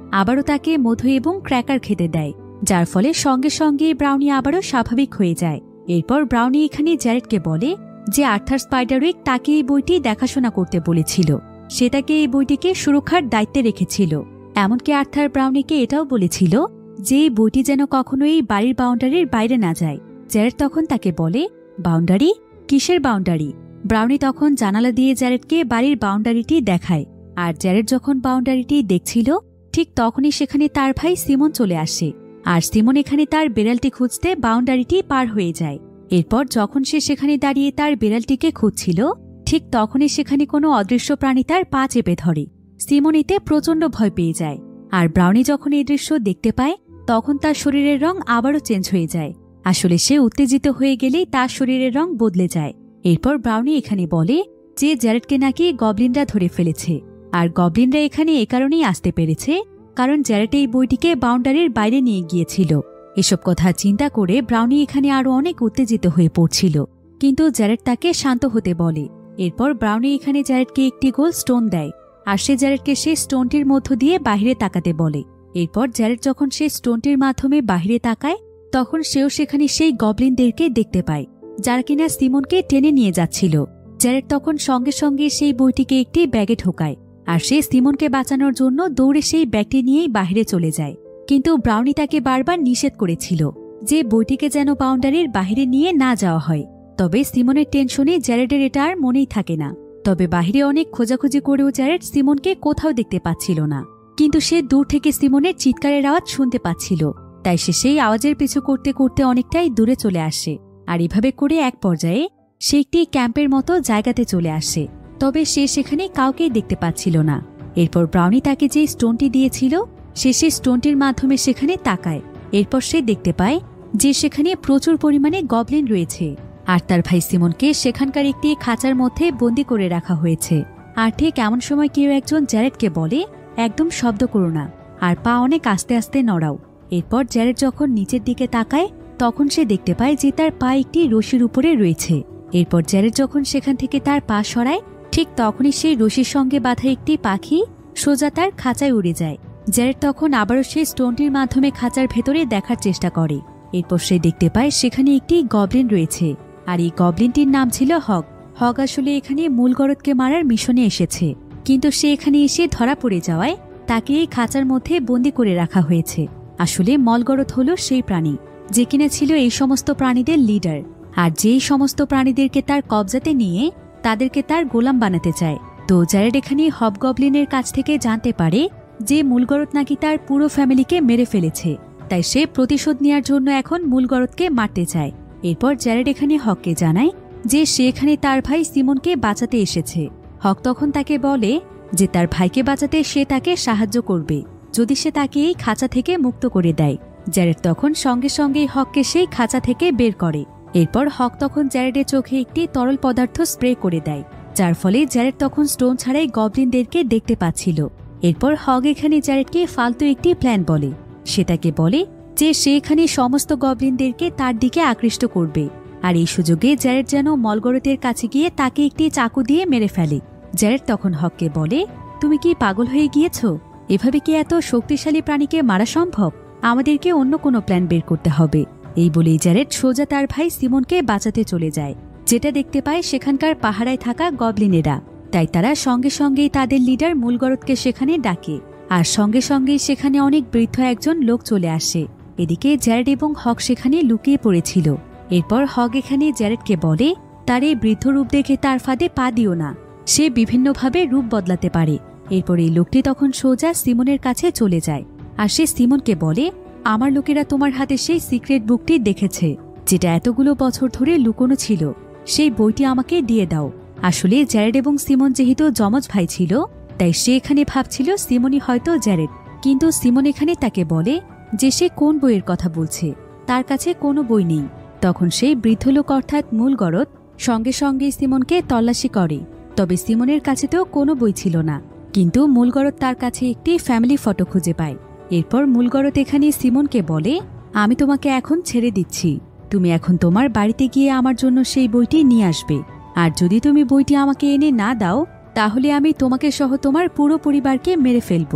আবারও তাকে মধু এবং ক্র্যাকার খেতে দেয়, যার ফলে সঙ্গে সঙ্গে ব্রাউনি আবারও স্বাভাবিক হয়ে যায়। এরপর ব্রাউনি এখানে জ্যারেডকে বলে যে আর্থার স্পাইডারউইক তাকে এই বইটি দেখাশোনা করতে বলেছিল, সে তাকে এই বইটিকে সুরক্ষার দায়িত্বে রেখেছিল। এমনকি আর্থার ব্রাউনিকে এটাও বলেছিল যে এই বইটি যেন কখনো এই বাড়ির বাউন্ডারির বাইরে না যায়। জ্যারেড তখন তাকে বলে, বাউন্ডারি? কিসের বাউন্ডারি? ব্রাউনি তখন জানালা দিয়ে জ্যারেডকে বাড়ির বাউন্ডারিটি দেখায়। আর জ্যারেড যখন বাউন্ডারিটি দেখছিল ঠিক তখনই সেখানে তার ভাই সিমন চলে আসে। আর সিমন এখানে তার বিড়ালটি খুঁজতে বাউন্ডারিটি পার হয়ে যায়। এরপর যখন সে সেখানে দাঁড়িয়ে তার বিড়ালটিকে খুঁজছিল ঠিক তখনই সেখানে কোনো অদৃশ্য প্রাণী তার পা চেপে ধরে। সিমন এতে প্রচণ্ড ভয় পেয়ে যায়। আর ব্রাউনি যখন এই দৃশ্য দেখতে পায় তখন তার শরীরের রং আবারও চেঞ্জ হয়ে যায়। আসলে সে উত্তেজিত হয়ে গেলেই তার শরীরের রং বদলে যায়। এরপর ব্রাউনি এখানে বলে যে জ্যারেডকে নাকি গবলিনরা ধরে ফেলেছে। আর গবলিনরা এখানে এ কারণেই আসতে পেরেছে কারণ জ্যারেড এই বইটিকে বাউন্ডারির বাইরে নিয়ে গিয়েছিল। এসব কথা চিন্তা করে ব্রাউনি এখানে আরো অনেক উত্তেজিত হয়ে পড়ছিল, কিন্তু জ্যারেড তাকে শান্ত হতে বলে। এরপর ব্রাউনি এখানে জ্যারেডকে একটি গোল স্টোন দেয় আর সে জ্যারেডকে সেই স্টোনটির মধ্য দিয়ে বাহিরে তাকাতে বলে। এরপর জ্যারেড যখন সেই স্টোনটির মাধ্যমে বাহিরে তাকায় তখন সেও সেখানে সেই গবলিনদেরকে দেখতে পায় যারা কিনা সিমনকে টেনে নিয়ে যাচ্ছিল। জ্যারেড তখন সঙ্গে সঙ্গে সেই বইটিকে একটি ব্যাগে ঢোকায় আর সে সিমনকে বাঁচানোর জন্য দৌড়ে সেই ব্যাগটি নিয়েই বাহিরে চলে যায়। কিন্তু ব্রাউনি তাকে বারবার নিষেধ করেছিল যে বইটিকে যেন বাউন্ডারির বাহিরে নিয়ে না যাওয়া হয়। তবে সিমনের টেনশনে জ্যারেডের এটা আর মনেই থাকে না। তবে বাহিরে অনেক খোঁজাখুঁজি করেও জ্যারেড সিমনকে কোথাও দেখতে পাচ্ছিল না, কিন্তু সে দূর থেকে সিমনের চিৎকারের আওয়াজ শুনতে পাচ্ছিল। তাই সে সেই আওয়াজের পিছু করতে করতে অনেকটাই দূরে চলে আসে। আর এভাবে করে এক পর্যায়ে সে একটি ক্যাম্পের মতো জায়গাতে চলে আসে। তবে সে সেখানে কাউকেই দেখতে পাচ্ছিল না। এরপর ব্রাউনি তাকে যে স্টোনটি দিয়েছিল সে সেই স্টোনটির মাধ্যমে সেখানে তাকায়। এরপর সে দেখতে পায় যে সেখানে প্রচুর পরিমাণে গবলিন রয়েছে আর তার ভাই সিমনকে সেখানকার একটি খাঁচার মধ্যে বন্দি করে রাখা হয়েছে। আর ঠিক এমন সময় কেউ একজন জ্যারেডকে বলে, একদম শব্দ করো না আর পা অনেক আস্তে আস্তে নড়াও। এরপর জ্যারেড যখন নিচের দিকে তাকায় তখন সে দেখতে পায় যে তার পা একটি রশির উপরে রয়েছে। এরপর জ্যারেড যখন সেখান থেকে তার পা সরায় ঠিক তখনই সেই রশির সঙ্গে বাঁধা একটি পাখি সোজা তার খাঁচায় উড়ে যায়। জ্যারেড তখন আবারও সেই স্টোনটির মাধ্যমে খাঁচার ভেতরে দেখার চেষ্টা করে। এরপর সে দেখতে পায় সেখানে একটি গবলিন রয়েছে আর এই গবলিনটির নাম ছিল হগ। হগ আসলে এখানে মূলগরদকে মারার মিশনে এসেছে, কিন্তু সে এখানে এসে ধরা পড়ে যাওয়ায় তাকে এই খাঁচার মধ্যে বন্দি করে রাখা হয়েছে। আসলে মলগরদ হলো সেই প্রাণী যে কিনা ছিল এই সমস্ত প্রাণীদের লিডার, আর যেই সমস্ত প্রাণীদেরকে তার কবজাতে নিয়ে তাদেরকে তার গোলাম বানাতে চায়। তো জ্যারেড এখানে হবগবলিনের কাছ থেকে জানতে পারে যে মূলগরদ নাকি তার পুরো ফ্যামিলিকে মেরে ফেলেছে, তাই সে প্রতিশোধ নেওয়ার জন্য এখন মূলগরদকে মারতে চায়। এরপর জ্যারেড এখানে হককে জানায় যে সে এখানে তার ভাই সিমনকে বাঁচাতে এসেছে। হক তখন তাকে বলে যে তার ভাইকে বাঁচাতে সে তাকে সাহায্য করবে যদি সে তাকে এই খাঁচা থেকে মুক্ত করে দেয়। জ্যারেড তখন সঙ্গে সঙ্গেই হককে সেই খাঁচা থেকে বের করে। এরপর হক তখন জ্যারেডের চোখে একটি তরল পদার্থ স্প্রে করে দেয়, যার ফলে জ্যারেড তখন স্টোন ছাড়াই গবলিনদেরকে দেখতে পাচ্ছিল। এরপর হক এখানে জ্যারেডকে ফালতু একটি প্ল্যান বলে। সে তাকে বলে যে সে এখানে সমস্ত গবলিনদেরকে তার দিকে আকৃষ্ট করবে, আর এই সুযোগে জ্যারেড যেন মলগরদের কাছে গিয়ে তাকে একটি চাকু দিয়ে মেরে ফেলে। জ্যারেড তখন হককে বলে, তুমি কি পাগল হয়ে গিয়েছ? এভাবে কি এত শক্তিশালী প্রাণীকে মারা সম্ভব? আমাদেরকে অন্য কোনো প্ল্যান বের করতে হবে। এই বলেই জ্যারেড সোজা তার ভাই সিমনকে বাঁচাতে চলে যায়। যেটা দেখতে পায় সেখানকার পাহারায় থাকা গবলিনেরা, তাই তারা সঙ্গে সঙ্গেই তাদের লিডার মূলগরদকে সেখানে ডাকে, আর সঙ্গে সঙ্গেই সেখানে অনেক বৃদ্ধ একজন লোক চলে আসে। এদিকে জ্যারেড এবং হক সেখানে লুকিয়ে পড়েছিল। এরপর হক এখানে জ্যারেডকে বলে তার এই বৃদ্ধ রূপ দেখে তার ফাঁদে পা দিও না, সে বিভিন্নভাবে রূপ বদলাতে পারে। এরপর এই লোকটি তখন সোজা সিমনের কাছে চলে যায় আর সে সিমনকে বলে, আমার লোকেরা তোমার হাতে সেই সিক্রেট বুকটি দেখেছে যেটা এতগুলো বছর ধরে লুকোনো ছিল, সেই বইটি আমাকে দিয়ে দাও। আসলে জ্যারেড এবং সিমন যেহেতু যমজ ভাই ছিল তাই সে এখানে ভাবছিল সিমনই হয়তো জ্যারেড, কিন্তু সিমন এখানে তাকে বলে যে সে কোন বইয়ের কথা বলছে, তার কাছে কোনো বই নেই। তখন সেই বৃদ্ধ লোক অর্থাৎ মূলগরদ সঙ্গে সঙ্গে সিমনকে তল্লাশি করে, তবে সিমনের কাছে তো কোনো বই ছিল না, কিন্তু মূলগরদ তার কাছে একটি ফ্যামিলি ফটো খুঁজে পায়। এরপর মূলগরদ এখানে সিমনকে বলে, আমি তোমাকে এখন ছেড়ে দিচ্ছি, তুমি এখন তোমার বাড়িতে গিয়ে আমার জন্য সেই বইটি নিয়ে আসবে, আর যদি তুমি বইটি আমাকে এনে না দাও তাহলে আমি তোমাকে সহ তোমার পুরো পরিবারকে মেরে ফেলব।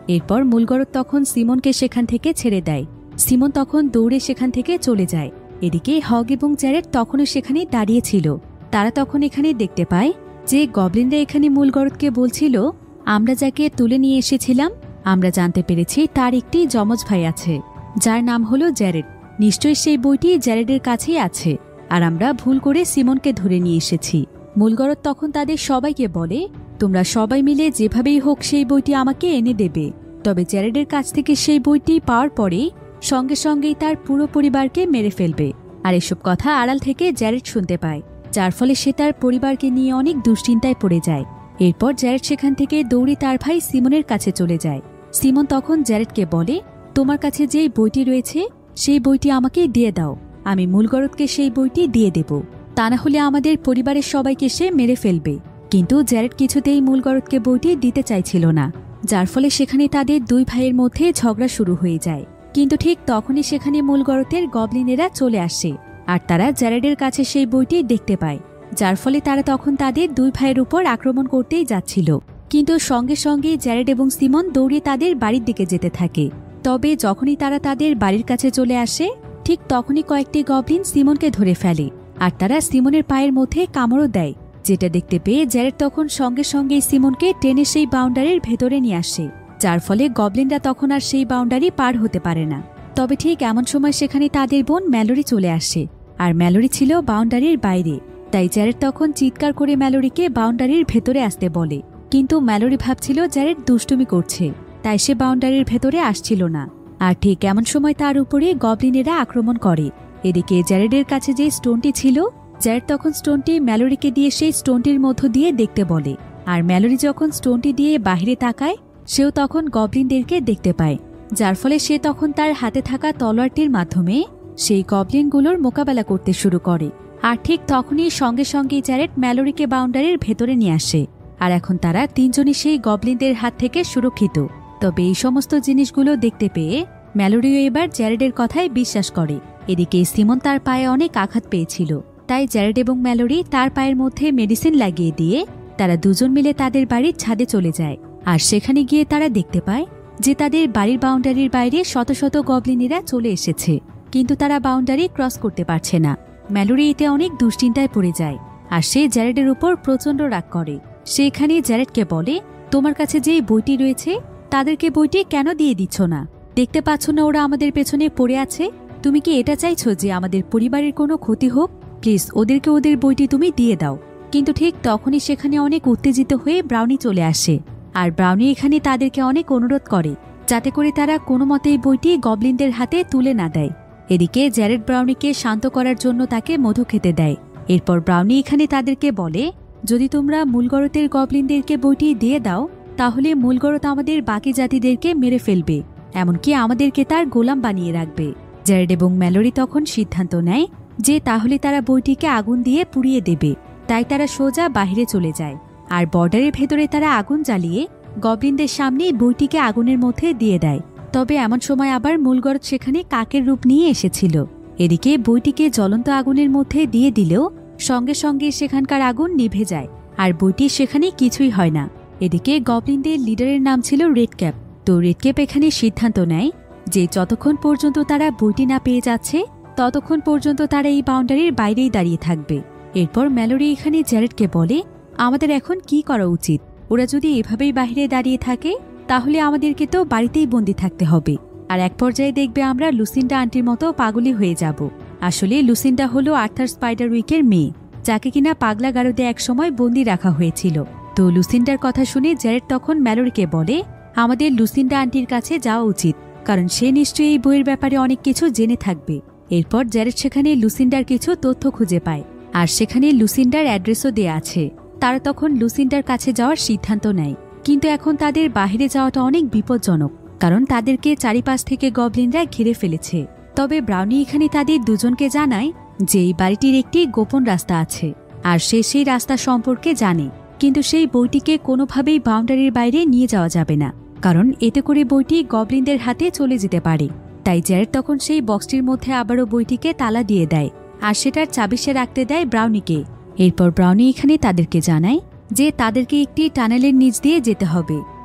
এরপর মূলগরদ তখন সিমনকে সেখান থেকে ছেড়ে দেয়। সিমন তখন দৌড়ে সেখান থেকে চলে যায়। এদিকে হগ এবং জ্যারেড তখনও সেখানে দাঁড়িয়ে ছিল। তারা তখন এখানে দেখতে পায় যে গবলিনরা এখানে মূলগরদকে বলছিল, আমরা যাকে তুলে নিয়ে এসেছিলাম আমরা জানতে পেরেছি তার একটি যমজ ভাই আছে যার নাম হলো জ্যারেড। নিশ্চয়ই সেই বইটি জ্যারেডের কাছেই আছে, আর আমরা ভুল করে সিমনকে ধরে নিয়ে এসেছি। মূলগরদ তখন তাদের সবাইকে বলে, তোমরা সবাই মিলে যেভাবেই হোক সেই বইটি আমাকে এনে দেবে। তবে জ্যারেডের কাছ থেকে সেই বইটি পাওয়ার পরেই সঙ্গে সঙ্গেই তার পুরো পরিবারকে মেরে ফেলবে। আর এসব কথা আড়াল থেকে জ্যারেড শুনতে পায়, যার ফলে সে তার পরিবারকে নিয়ে অনেক দুশ্চিন্তায় পড়ে যায়। এরপর জ্যারেড সেখান থেকে দৌড়ে তার ভাই সিমনের কাছে চলে যায়। সিমন তখন জ্যারেডকে বলে, তোমার কাছে যেই বইটি রয়েছে সেই বইটি আমাকে দিয়ে দাও, আমি মূলগরদকে সেই বইটি দিয়ে দেব, তা না হলে আমাদের পরিবারের সবাইকে সে মেরে ফেলবে। কিন্তু জ্যারেড কিছুতেই মূলগরদকে বইটি দিতে চাইছিল না, যার ফলে সেখানে তাদের দুই ভাইয়ের মধ্যে ঝগড়া শুরু হয়ে যায়। কিন্তু ঠিক তখনই সেখানে মূলগরদের গবলিনেরা চলে আসে, আর তারা জ্যারেডের কাছে সেই বইটি দেখতে পায়, যার ফলে তারা তখন তাদের দুই ভাইয়ের উপর আক্রমণ করতেই যাচ্ছিল। কিন্তু সঙ্গে সঙ্গে জ্যারেড এবং সিমন দৌড়ে তাদের বাড়ির দিকে যেতে থাকে। তবে যখনই তারা তাদের বাড়ির কাছে চলে আসে ঠিক তখনই কয়েকটি গবলিন সিমনকে ধরে ফেলে, আর তারা সিমনের পায়ের মধ্যে কামড়ও দেয়, যেটা দেখতে পেয়ে জ্যারেড তখন সঙ্গে সঙ্গে সিমনকে টেনে সেই বাউন্ডারির ভেতরে নিয়ে আসে, যার ফলে গবলিনরা তখন আর সেই বাউন্ডারি পার হতে পারে না। তবে ঠিক এমন সময় সেখানে তাদের বোন ম্যালোরি চলে আসে, আর ম্যালোরি ছিল বাউন্ডারির বাইরে। তাই জ্যারেড তখন চিৎকার করে ম্যালোরিকে বাউন্ডারির ভেতরে আসতে বলে, কিন্তু ম্যালোরি ভাবছিল জ্যারেড দুষ্টুমি করছে, তাই সে বাউন্ডারির ভেতরে আসছিল না। আর ঠিক এমন সময় তার উপরে গবলিনেরা আক্রমণ করে। এদিকে জ্যারেডের কাছে যে স্টোনটি ছিল, জ্যারেড তখন স্টোনটি ম্যালোরিকে দিয়ে সেই স্টোনটির মধ্য দিয়ে দেখতে বলে। আর ম্যালোরি যখন স্টোনটি দিয়ে বাহিরে তাকায় সেও তখন গবলিনদেরকে দেখতে পায়, যার ফলে সে তখন তার হাতে থাকা তলোয়ারটির মাধ্যমে সেই গবলিনগুলোর মোকাবেলা করতে শুরু করে। আর ঠিক তখনই সঙ্গে সঙ্গে জ্যারেড ম্যালোরিকে বাউন্ডারির ভেতরে নিয়ে আসে, আর এখন তারা তিনজনই সেই গবলিনদের হাত থেকে সুরক্ষিত। তবে এই সমস্ত জিনিসগুলো দেখতে পেয়ে ম্যালোরিও এবার জ্যারেডের কথায় বিশ্বাস করে। এদিকে সিমন তার পায়ে অনেক আঘাত পেয়েছিল, তাই জ্যারেড এবং ম্যালোরি তার পায়ের মধ্যে মেডিসিন লাগিয়ে দিয়ে তারা দুজন মিলে তাদের বাড়ির ছাদে চলে যায়। আর সেখানে গিয়ে তারা দেখতে পায় যে তাদের বাড়ির বাউন্ডারির বাইরে শত শত গবলিনেরা চলে এসেছে, কিন্তু তারা বাউন্ডারি ক্রস করতে পারছে না। ম্যালোরি এতে অনেক দুশ্চিন্তায় পড়ে যায়, আর সে জ্যারেডের উপর প্রচণ্ড রাগ করে। সে এখানে জ্যারেডকে বলে, তোমার কাছে যে বইটি রয়েছে তাদেরকে বইটি কেন দিয়ে দিচ্ছ না? দেখতে পাচ্ছ না ওরা আমাদের পেছনে পড়ে আছে? তুমি কি এটা চাইছো যে আমাদের পরিবারের কোনো ক্ষতি হোক? প্লিজ ওদেরকে ওদের বইটি তুমি দিয়ে দাও। কিন্তু ঠিক তখনই সেখানে অনেক উত্তেজিত হয়ে ব্রাউনি চলে আসে, আর ব্রাউনি এখানে তাদেরকে অনেক অনুরোধ করে যাতে করে তারা কোনো মতেই বইটি গবলিনদের হাতে তুলে না দেয়। এদিকে জ্যারেড ব্রাউনিকে শান্ত করার জন্য তাকে মধু খেতে দেয়। এরপর ব্রাউনি এখানে তাদেরকে বলে, যদি তোমরা মূলগরদের গবলিনদেরকে বইটি দিয়ে দাও তাহলে মূলগরদ আমাদের বাকি জাতিদেরকে মেরে ফেলবে, এমনকি আমাদেরকে তার গোলাম বানিয়ে রাখবে। জ্যারেড এবং ম্যালোরি তখন সিদ্ধান্ত নেয় যে তাহলে তারা বইটিকে আগুন দিয়ে পুড়িয়ে দেবে। তাই তারা সোজা বাহিরে চলে যায়, আর বর্ডারের ভেতরে তারা আগুন জ্বালিয়ে গবলিনদের সামনে বইটিকে আগুনের মধ্যে দিয়ে দেয়। তবে এমন সময় আবার মূলগরদ সেখানে কাকের রূপ নিয়ে এসেছিল। এদিকে বইটিকে জ্বলন্ত আগুনের মধ্যে দিয়ে দিলেও সঙ্গে সঙ্গে সেখানকার আগুন নিভে যায়, আর বইটি সেখানে কিছুই হয় না। এদিকে গবলিনদের লিডারের নাম ছিল রেডক্যাপ। তো রেডক্যাপ এখানে সিদ্ধান্ত নেয় যে যতক্ষণ পর্যন্ত তারা বইটি না পেয়ে যাচ্ছে ততক্ষণ পর্যন্ত তারা এই বাউন্ডারির বাইরেই দাঁড়িয়ে থাকবে। এরপর ম্যালোরি এখানে জ্যারেডকে বলে, আমাদের এখন কি করা উচিত? ওরা যদি এভাবেই বাইরে দাঁড়িয়ে থাকে তাহলে আমাদেরকে তো বাড়িতেই বন্দি থাকতে হবে, আর এক পর্যায়ে দেখবে আমরা লুসিন্ডা আন্টির মতো পাগলি হয়ে যাব। আসলে লুসিন্ডা হলো আর্থার স্পাইডারউইকের মেয়ে, যাকে কিনা পাগলা গারদে একসময় বন্দি রাখা হয়েছিল। তো লুসিন্ডার কথা শুনে জ্যারেড তখন ম্যালোরিকে বলে, আমাদের লুসিন্ডা আন্টির কাছে যাওয়া উচিত, কারণ সে নিশ্চয়ই এই বইয়ের ব্যাপারে অনেক কিছু জেনে থাকবে। এরপর জ্যারেড সেখানে লুসিন্ডার কিছু তথ্য খুঁজে পায়, আর সেখানে লুসিন্ডার অ্যাড্রেসও দেয়া আছে। তারা তখন লুসিন্ডার কাছে যাওয়ার সিদ্ধান্ত নেয়, কিন্তু এখন তাদের বাহিরে যাওয়াটা অনেক বিপজ্জনক, কারণ তাদেরকে চারিপাশ থেকে গবলিনরা ঘিরে ফেলেছে। তবে ব্রাউনি এখানে তাদের দুজনকে জানায় যে এই বাড়িটির একটি গোপন রাস্তা আছে, আর সে সেই রাস্তা সম্পর্কে জানে, কিন্তু সেই বইটিকে কোনোভাবেই বাউন্ডারির বাইরে নিয়ে যাওয়া যাবে না, কারণ এতে করে বইটি গবলিনদের হাতে চলে যেতে পারে। তাই জ্যারেড তখন সেই বক্সটির মধ্যে আবারও বইটিকে তালা দিয়ে দেয়, আর সেটার চাবি সে রাখতে দেয় ব্রাউনিকে। এরপর ব্রাউনি এখানে তাদেরকে জানায় যে তাদেরকে একটি টানেলের নিচ দিয়ে যেতে হবে,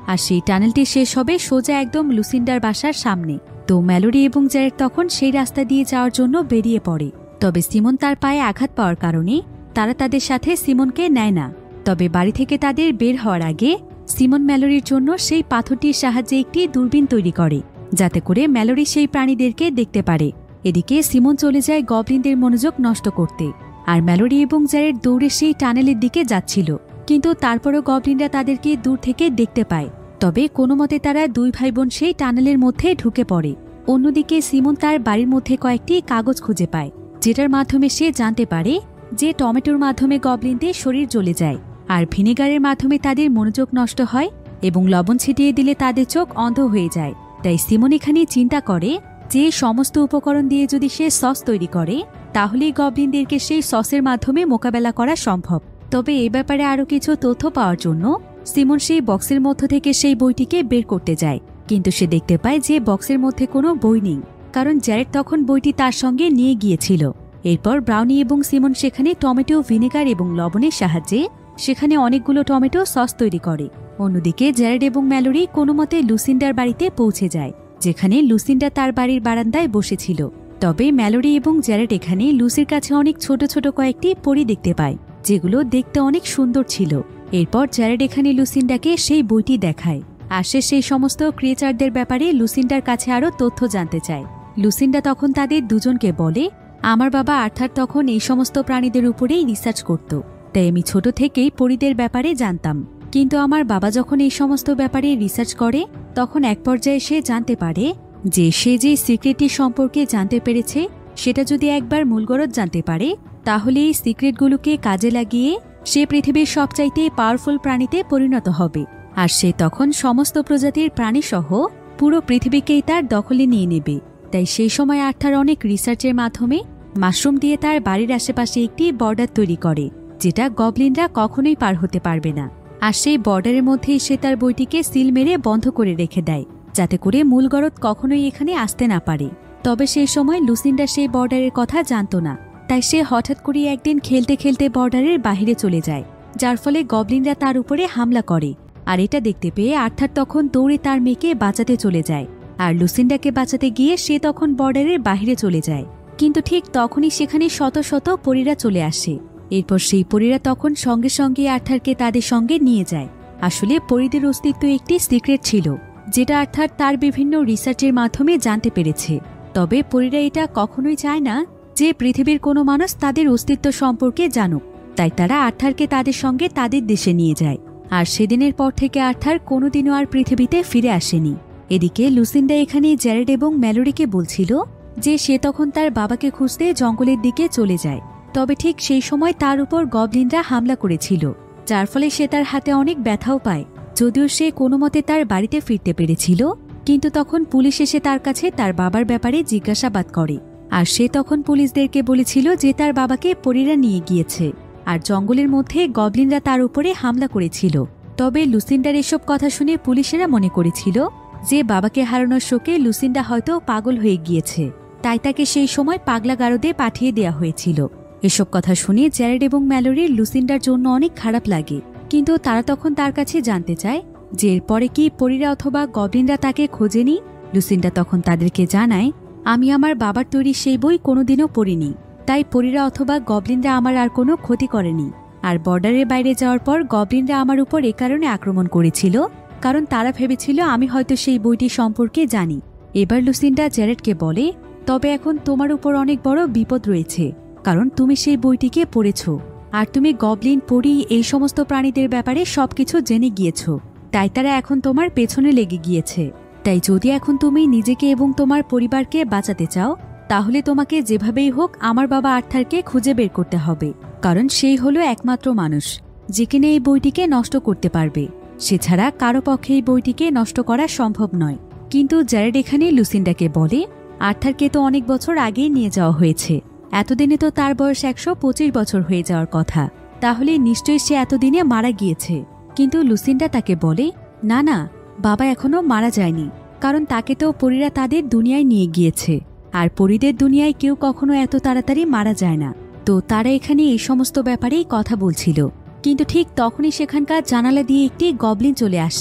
আর সেই টানেলটি শেষ হবে সোজা একদম লুসিন্ডার বাসার সামনে। তো ম্যালোরি এবং জ্যারেড তখন সেই রাস্তা দিয়ে যাওয়ার জন্য বেরিয়ে পড়ে। তবে সিমন তার পায়ে আঘাত পাওয়ার কারণে তারা তাদের সাথে সিমনকে নেয় না। তবে বাড়ি থেকে তাদের বের হওয়ার আগে সিমন ম্যালোরির জন্য সেই পাথরটির সাহায্যে একটি দূরবীন তৈরি করে, যাতে করে ম্যালোরি সেই প্রাণীদেরকে দেখতে পারে। এদিকে সিমন চলে যায় গবলিনদের মনোযোগ নষ্ট করতে, আর ম্যালোরি এবং জ্যারেড দৌড়ে সেই টানেলের দিকে যাচ্ছিল। কিন্তু তারপরও গবলিনরা তাদেরকে দূর থেকে দেখতে পায়। তবে কোনো মতে তারা দুই ভাই বোন সেই টানেলের মধ্যে ঢুকে পড়ে। অন্যদিকে সিমন তার বাড়ির মধ্যে কয়েকটি কাগজ খুঁজে পায়, যেটার মাধ্যমে সে জানতে পারে যে টমেটোর মাধ্যমে গবলিনদের শরীর জ্বলে যায়, আর ভিনেগারের মাধ্যমে তাদের মনোযোগ নষ্ট হয়, এবং লবণ ছিটিয়ে দিলে তাদের চোখ অন্ধ হয়ে যায়। তাই সিমন এখানে চিন্তা করে যে সমস্ত উপকরণ দিয়ে যদি সে সস তৈরি করে, তাহলেই গবলিনদেরকে সেই সসের মাধ্যমে মোকাবেলা করা সম্ভব। তবে এ ব্যাপারে আরও কিছু তথ্য পাওয়ার জন্য সিমন সেই বক্সের মধ্য থেকে সেই বইটিকে বের করতে যায়। কিন্তু সে দেখতে পায় যে বক্সের মধ্যে কোনো বই নেই, কারণ জ্যারেড তখন বইটি তার সঙ্গে নিয়ে গিয়েছিল। এরপর ব্রাউনি এবং সিমন সেখানে টমেটো, ভিনেগার এবং লবণের সাহায্যে সেখানে অনেকগুলো টমেটো সস তৈরি করে। অন্যদিকে জ্যারেড এবং ম্যালোরি কোনো মতে লুসিন্ডার বাড়িতে পৌঁছে যায়, যেখানে লুসিন্ডা তার বাড়ির বারান্দায় বসেছিল। তবে ম্যালোরি এবং জ্যারেড এখানে লুসির কাছে অনেক ছোট ছোট কয়েকটি পরী দেখতে পায়, যেগুলো দেখতে অনেক সুন্দর ছিল। এরপর জ্যারেড এখানে লুসিন্ডাকে সেই বইটি দেখায়, আর সে সেই সমস্ত ক্রিয়েচারদের ব্যাপারে লুসিন্ডার কাছে আরও তথ্য জানতে চায়। লুসিন্ডা তখন তাদের দুজনকে বলে, আমার বাবা আর্থার তখন এই সমস্ত প্রাণীদের উপরেই রিসার্চ করত, তাই আমি ছোট থেকেই পরীদের ব্যাপারে জানতাম। কিন্তু আমার বাবা যখন এই সমস্ত ব্যাপারে রিসার্চ করে, তখন এক পর্যায়ে সে জানতে পারে যে সে যে সিক্রেটটি সম্পর্কে জানতে পেরেছে, সেটা যদি একবার মূলগরজ জানতে পারে, তাহলে এই সিক্রেটগুলোকে কাজে লাগিয়ে সে পৃথিবীর সবচাইতে পাওয়ারফুল প্রাণীতে পরিণত হবে। আর সে তখন সমস্ত প্রজাতির প্রাণীসহ পুরো পৃথিবীকেই তার দখলে নিয়ে নেবে। তাই সেই সময় আর্থার অনেক রিসার্চের মাধ্যমে মাশরুম দিয়ে তার বাড়ির আশেপাশে একটি বর্ডার তৈরি করে, যেটা গবলিনরা কখনোই পার হতে পারবে না। আর সেই বর্ডারের মধ্যেই সে তার বইটিকে সিল মেরে বন্ধ করে রেখে দেয়, যাতে করে মূল গরদ কখনোই এখানে আসতে না পারে। তবে সেই সময় লুসিন্ডা সেই বর্ডারের কথা জানত না, তাই সে হঠাৎ করে একদিন খেলতে খেলতে বর্ডারের বাহিরে চলে যায়, যার ফলে গবলিনরা তার উপরে হামলা করে। আর এটা দেখতে পেয়ে আর্থার তখন দৌড়ে তার মেয়েকে বাঁচাতে চলে যায়, আর লুসিন্ডাকে বাঁচাতে গিয়ে সে তখন বর্ডারের বাহিরে চলে যায়। কিন্তু ঠিক তখনই সেখানে শত শত পরীরা চলে আসে। এরপর সেই পরীরা তখন সঙ্গে সঙ্গে আর্থারকে তাদের সঙ্গে নিয়ে যায়। আসলে পরীদের অস্তিত্ব একটি সিক্রেট ছিল, যেটা আর্থার তার বিভিন্ন রিসার্চের মাধ্যমে জানতে পেরেছে। তবে পরীরা এটা কখনোই চায় না যে পৃথিবীর কোনো মানুষ তাদের অস্তিত্ব সম্পর্কে জানুক, তাই তারা আর্থারকে তাদের সঙ্গে তাদের দেশে নিয়ে যায়। আর সেদিনের পর থেকে আর্থার কোনোদিনও আর পৃথিবীতে ফিরে আসেনি। এদিকে লুসিন্ডা এখানে জ্যারেড এবং ম্যালোরিকে বলছিল যে সে তখন তার বাবাকে খুঁজতে জঙ্গলের দিকে চলে যায়। তবে ঠিক সেই সময় তার উপর গবলিনরা হামলা করেছিল, যার ফলে সে তার হাতে অনেক ব্যথাও পায়। যদিও সে কোনো মতে তার বাড়িতে ফিরতে পেরেছিল, কিন্তু তখন পুলিশ এসে তার কাছে তার বাবার ব্যাপারে জিজ্ঞাসাবাদ করে। আর সে তখন পুলিশদেরকে বলেছিল যে তার বাবাকে পরীরা নিয়ে গিয়েছে, আর জঙ্গলের মধ্যে গবলিনরা তার উপরে হামলা করেছিল। তবে লুসিন্ডার এসব কথা শুনে পুলিশেরা মনে করেছিল যে বাবাকে হারানোর শোকে লুসিন্ডা হয়তো পাগল হয়ে গিয়েছে, তাই তাকে সেই সময় পাগলা গারদে পাঠিয়ে দেয়া হয়েছিল। এসব কথা শুনে জ্যারেড এবং ম্যালোরির লুসিন্ডার জন্য অনেক খারাপ লাগে, কিন্তু তারা তখন তার কাছে জানতে চায় যে এরপরে কি পরীরা অথবা গবলিনরা তাকে খোঁজেনি। লুসিন্ডা তখন তাদেরকে জানায়, আমি আমার বাবার তৈরি সেই বই কোনোদিনও পড়িনি, তাই পরীরা অথবা গবলিনরা আমার আর কোনো ক্ষতি করেনি। আর বর্ডারের বাইরে যাওয়ার পর গবলিনরা আমার উপর এ কারণে আক্রমণ করেছিল, কারণ তারা ভেবেছিল আমি হয়তো সেই বইটি সম্পর্কে জানি। এবার লুসিন্ডা জ্যারেডকে বলে, তবে এখন তোমার উপর অনেক বড় বিপদ রয়েছে, কারণ তুমি সেই বইটিকে পড়েছ, আর তুমি গবলিন, পরী এই সমস্ত প্রাণীদের ব্যাপারে সবকিছু জেনে গিয়েছ, তাই তারা এখন তোমার পেছনে লেগে গিয়েছে। তাই যদি এখন তুমি নিজেকে এবং তোমার পরিবারকে বাঁচাতে চাও, তাহলে তোমাকে যেভাবেই হোক আমার বাবা আর্থারকে খুঁজে বের করতে হবে, কারণ সেই হলো একমাত্র মানুষ যে কিনা এই বইটিকে নষ্ট করতে পারবে। সে ছাড়া কারো পক্ষে এই বইটিকে নষ্ট করা সম্ভব নয়। কিন্তু জ্যারেড এখানে লুসিন্ডাকে বলে, আর্থারকে তো অনেক বছর আগেই নিয়ে যাওয়া হয়েছে, এতদিনে তো তার বয়স একশো পঁচিশ বছর হয়ে যাওয়ার কথা, তাহলে নিশ্চয়ই সে এতদিনে মারা গিয়েছে। কিন্তু লুসিন্ডা তাকে বলে, না না, বাবা এখনো মারা যায়নি, কারণ তাকে তো পরীরা তাদের দুনিয়ায় নিয়ে গিয়েছে, আর পরীদের দুনিয়ায় কেউ কখনো এত তাড়াতাড়ি মারা যায় না। তো তারা এখানে এই সমস্ত ব্যাপারেই কথা বলছিল। কিন্তু ঠিক তখনই সেখানকার জানালা দিয়ে একটি গবলিন চলে আসে,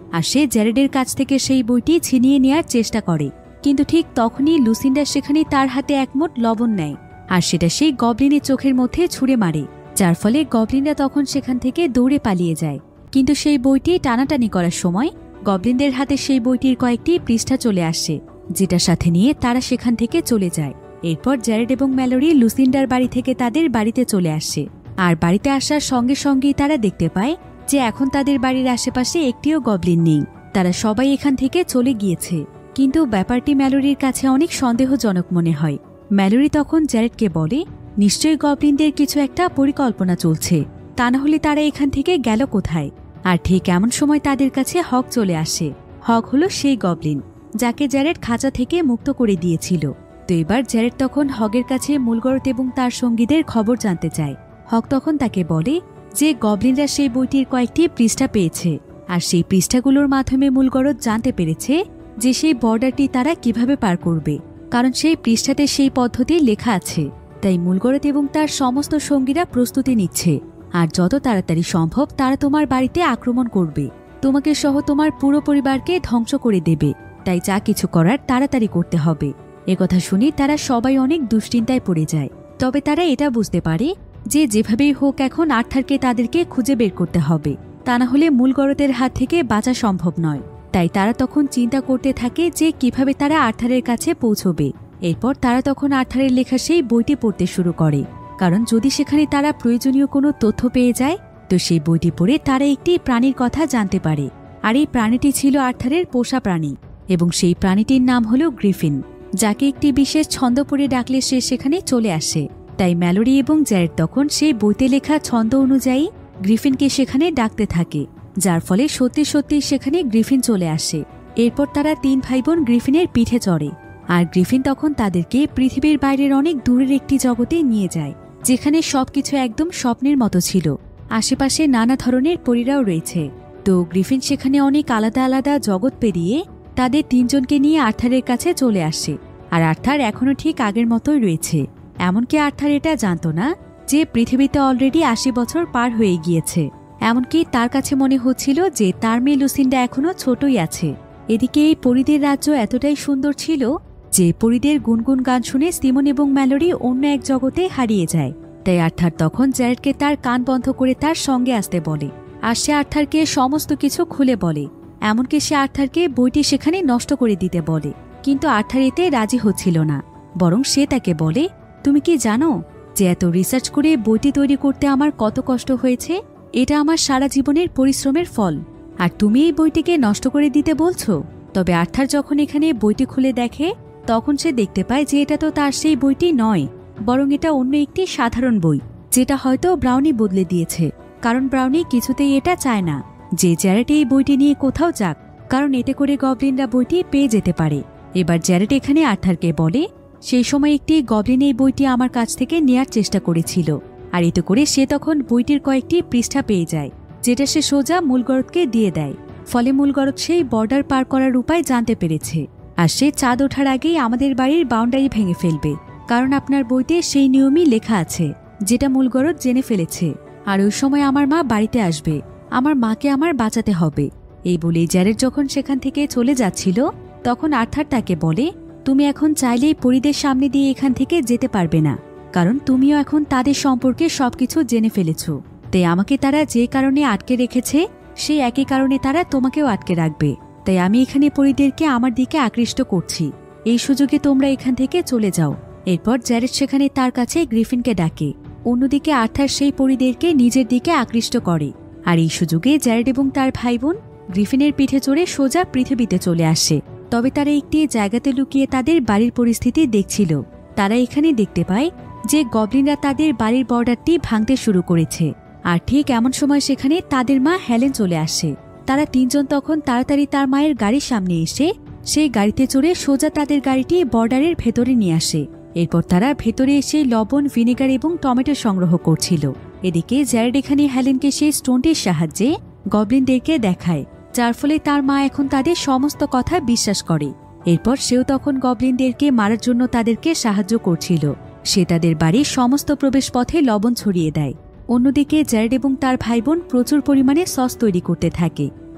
আর সে জ্যারেডের কাছ থেকে সেই বইটি ছিনিয়ে নেয়ার চেষ্টা করে। কিন্তু ঠিক তখনই লুসিন্ডা সেখানে তার হাতে এক মুঠ লবণ নেয় আর সেটা সেই গবলিনের চোখের মধ্যে ছুঁড়ে মারে, যার ফলে গবলিনরা তখন সেখান থেকে দৌড়ে পালিয়ে যায়। কিন্তু সেই বইটি টানাটানি করার সময় গবলিনদের হাতে সেই বইটির কয়েকটি পৃষ্ঠা চলে আসে, যেটা সাথে নিয়ে তারা সেখান থেকে চলে যায়। এরপর জ্যারেড এবং ম্যালোরি লুসিন্ডার বাড়ি থেকে তাদের বাড়িতে চলে আসে। আর বাড়িতে আসার সঙ্গে সঙ্গেই তারা দেখতে পায় যে এখন তাদের বাড়ির আশেপাশে একটিও গবলিন নেই। তারা সবাই এখান থেকে চলে গিয়েছে। কিন্তু ব্যাপারটি ম্যালোরির কাছে অনেক সন্দেহজনক মনে হয়। ম্যালোরি তখন জ্যারেডকে বলে, নিশ্চয়ই গবলিনদের কিছু একটা পরিকল্পনা চলছে, তা না হলে তারা এখান থেকে গেল কোথায়। আর ঠিক এমন সময় তাদের কাছে হক চলে আসে। হক হলো সেই গবলিন যাকে জ্যারেড খাঁচা থেকে মুক্ত করে দিয়েছিল। তো এবার জ্যারেড তখন হগের কাছে মূলগরত এবং তার সঙ্গীদের খবর জানতে চায়। হক তখন তাকে বলে যে গবলিনরা সেই বইটির কয়েকটি পৃষ্ঠা পেয়েছে, আর সেই পৃষ্ঠাগুলোর মাধ্যমে মূলগরত জানতে পেরেছে যে সেই বর্ডারটি তারা কিভাবে পার করবে, কারণ সেই পৃষ্ঠাতে সেই পদ্ধতি লেখা আছে। তাই মূলগরত এবং তার সমস্ত সঙ্গীরা প্রস্তুতি নিচ্ছে, আর যত তাড়াতাড়ি সম্ভব তারা তোমার বাড়িতে আক্রমণ করবে, তোমাকে সহ তোমার পুরো পরিবারকে ধ্বংস করে দেবে। তাই যা কিছু করার তাড়াতাড়ি করতে হবে। একথা শুনে তারা সবাই অনেক দুশ্চিন্তায় পড়ে যায়। তবে তারা এটা বুঝতে পারে যে যেভাবেই হোক এখন আর্থারকে তাদেরকে খুঁজে বের করতে হবে, তা না হলে মূলগরতের হাত থেকে বাঁচা সম্ভব নয়। তাই তারা তখন চিন্তা করতে থাকে যে কিভাবে তারা আর্থারের কাছে পৌঁছবে। এরপর তারা তখন আর্থারের লেখা সেই বইটি পড়তে শুরু করে, কারণ যদি সেখানে তারা প্রয়োজনীয় কোনো তথ্য পেয়ে যায় তো সেই বইটি পড়ে তারা একটি প্রাণীর কথা জানতে পারে। আর এই প্রাণীটি ছিল আর্থারের পোষা প্রাণী, এবং সেই প্রাণীটির নাম হল গ্রিফিন, যাকে একটি বিশেষ ছন্দ পড়ে ডাকলে সে সেখানে চলে আসে। তাই ম্যালোরি এবং জ্যারেড তখন সেই বইতে লেখা ছন্দ অনুযায়ী গ্রিফিনকে সেখানে ডাকতে থাকে, যার ফলে সত্যি সত্যি সেখানে গ্রিফিন চলে আসে। এরপর তারা তিন ভাই বোন গ্রিফিনের পিঠে চড়ে, আর গ্রিফিন তখন তাদেরকে পৃথিবীর বাইরের অনেক দূরের একটি জগতে নিয়ে যায়, যেখানে সবকিছু একদম স্বপ্নের মতো ছিল। আশেপাশে নানা ধরনের পরীরাও রয়েছে। তো গ্রিফিন সেখানে অনেক আলাদা আলাদা জগৎ পেরিয়ে তাদের তিনজনকে নিয়ে আর্থারের কাছে চলে আসে। আর আর্থার এখনও ঠিক আগের মতোই রয়েছে। এমনকি আর্থার এটা জানত না যে পৃথিবীতে অলরেডি আশি বছর পার হয়ে গিয়েছে। এমনকি তার কাছে মনে হচ্ছিল যে তার মেয়ে লুসিন্ডা এখনও ছোটই আছে। এদিকে এই পরীদের রাজ্য এতটাই সুন্দর ছিল যে পরীদের গুনগুন গান শুনে সিমন এবং ম্যালোরি অন্য এক জগতে হারিয়ে যায়। তাই আর্থার তখন জ্যারেডকে তার কান বন্ধ করে তার সঙ্গে আসতে বলে, আর সে আর্থারকে সমস্ত কিছু খুলে বলে। এমনকি সে আর্থারকে বইটি সেখানে নষ্ট করে দিতে বলে, কিন্তু আর্থার এতে রাজি হচ্ছিল না। বরং সে তাকে বলে, তুমি কি জানো যে এত রিসার্চ করে বইটি তৈরি করতে আমার কত কষ্ট হয়েছে? এটা আমার সারা জীবনের পরিশ্রমের ফল, আর তুমি এই বইটিকে নষ্ট করে দিতে বলছো? তবে আর্থার যখন এখানে বইটি খুলে দেখে তখন সে দেখতে পায় যে এটা তো তার সেই বইটি নয়, বরং এটা অন্য একটি সাধারণ বই, যেটা হয়তো ব্রাউনি বদলে দিয়েছে। কারণ ব্রাউনি কিছুতেই এটা চায় না যে জ্যারেড এই বইটি নিয়ে কোথাও যাক, কারণ এতে করে গবলিনরা বইটি পেয়ে যেতে পারে। এবার জ্যারেড এখানে আর্থারকে বলে, সেই সময় একটি গবলিন এই বইটি আমার কাছ থেকে নেয়ার চেষ্টা করেছিল, আর এতে করে সে তখন বইটির কয়েকটি পৃষ্ঠা পেয়ে যায়, যেটা সে সোজা মূলগরতকে দিয়ে দেয়। ফলে মূলগরত সেই বর্ডার পার করার উপায় জানতে পেরেছে, আর সে চাঁদ ওঠার আগেই আমাদের বাড়ির বাউন্ডারি ভেঙে ফেলবে, কারণ আপনার বইতে সেই নিয়মই লেখা আছে যেটা মূলগরত জেনে ফেলেছে। আর ওই সময় আমার মা বাড়িতে আসবে, আমার মাকে আমার বাঁচাতে হবে। এই বলেই জ্যারেড যখন সেখান থেকে চলে যাচ্ছিল তখন আর্থার তাকে বলে, তুমি এখন চাইলেই পরীদের সামনে দিয়ে এখান থেকে যেতে পারবে না, কারণ তুমিও এখন তাদের সম্পর্কে সবকিছু জেনে ফেলেছ। তাই আমাকে তারা যে কারণে আটকে রেখেছে সেই একই কারণে তারা তোমাকেও আটকে রাখবে। তাই আমি এখানে পরীদেরকে আমার দিকে আকৃষ্ট করছি, এই সুযোগে তোমরা এখান থেকে চলে যাও। এরপর জ্যারেড সেখানে তার কাছে গ্রিফিনকে ডাকে। অন্যদিকে আর্থার সেই পরীদেরকে নিজের দিকে আকৃষ্ট করে, আর এই সুযোগে জ্যারেড এবং তার ভাই বোন গ্রিফিনের পিঠে চড়ে সোজা পৃথিবীতে চলে আসে। তবে তারা একটি জায়গাতে লুকিয়ে তাদের বাড়ির পরিস্থিতি দেখছিল। তারা এখানে দেখতে পায় যে গবলিনরা তাদের বাড়ির বর্ডারটি ভাঙতে শুরু করেছে। আর ঠিক এমন সময় সেখানে তাদের মা হেলেন চলে আসে। তারা তিনজন তখন তাড়াতাড়ি তার মায়ের গাড়ির সামনে এসে সেই গাড়িতে চড়ে সোজা তাদের গাড়িটি বর্ডারের ভেতরে নিয়ে আসে। এরপর তারা ভেতরে এসে লবণ, ভিনেগার এবং টমেটো সংগ্রহ করছিল। এদিকে জ্যারেড এখানে হেলেনকে সেই স্টোনটির সাহায্যে গবলিনদেরকে দেখায়, যার ফলে তার মা এখন তাদের সমস্ত কথা বিশ্বাস করে। এরপর সেও তখন গবলিনদেরকে মারার জন্য তাদেরকে সাহায্য করছিল। সে তাদের বাড়ির সমস্ত প্রবেশপথে লবণ ছড়িয়ে দেয়। অন্যদিকে জ্যারেড এবং তার ভাই বোন প্রচুর পরিমাণে সস তৈরি করতে থাকে,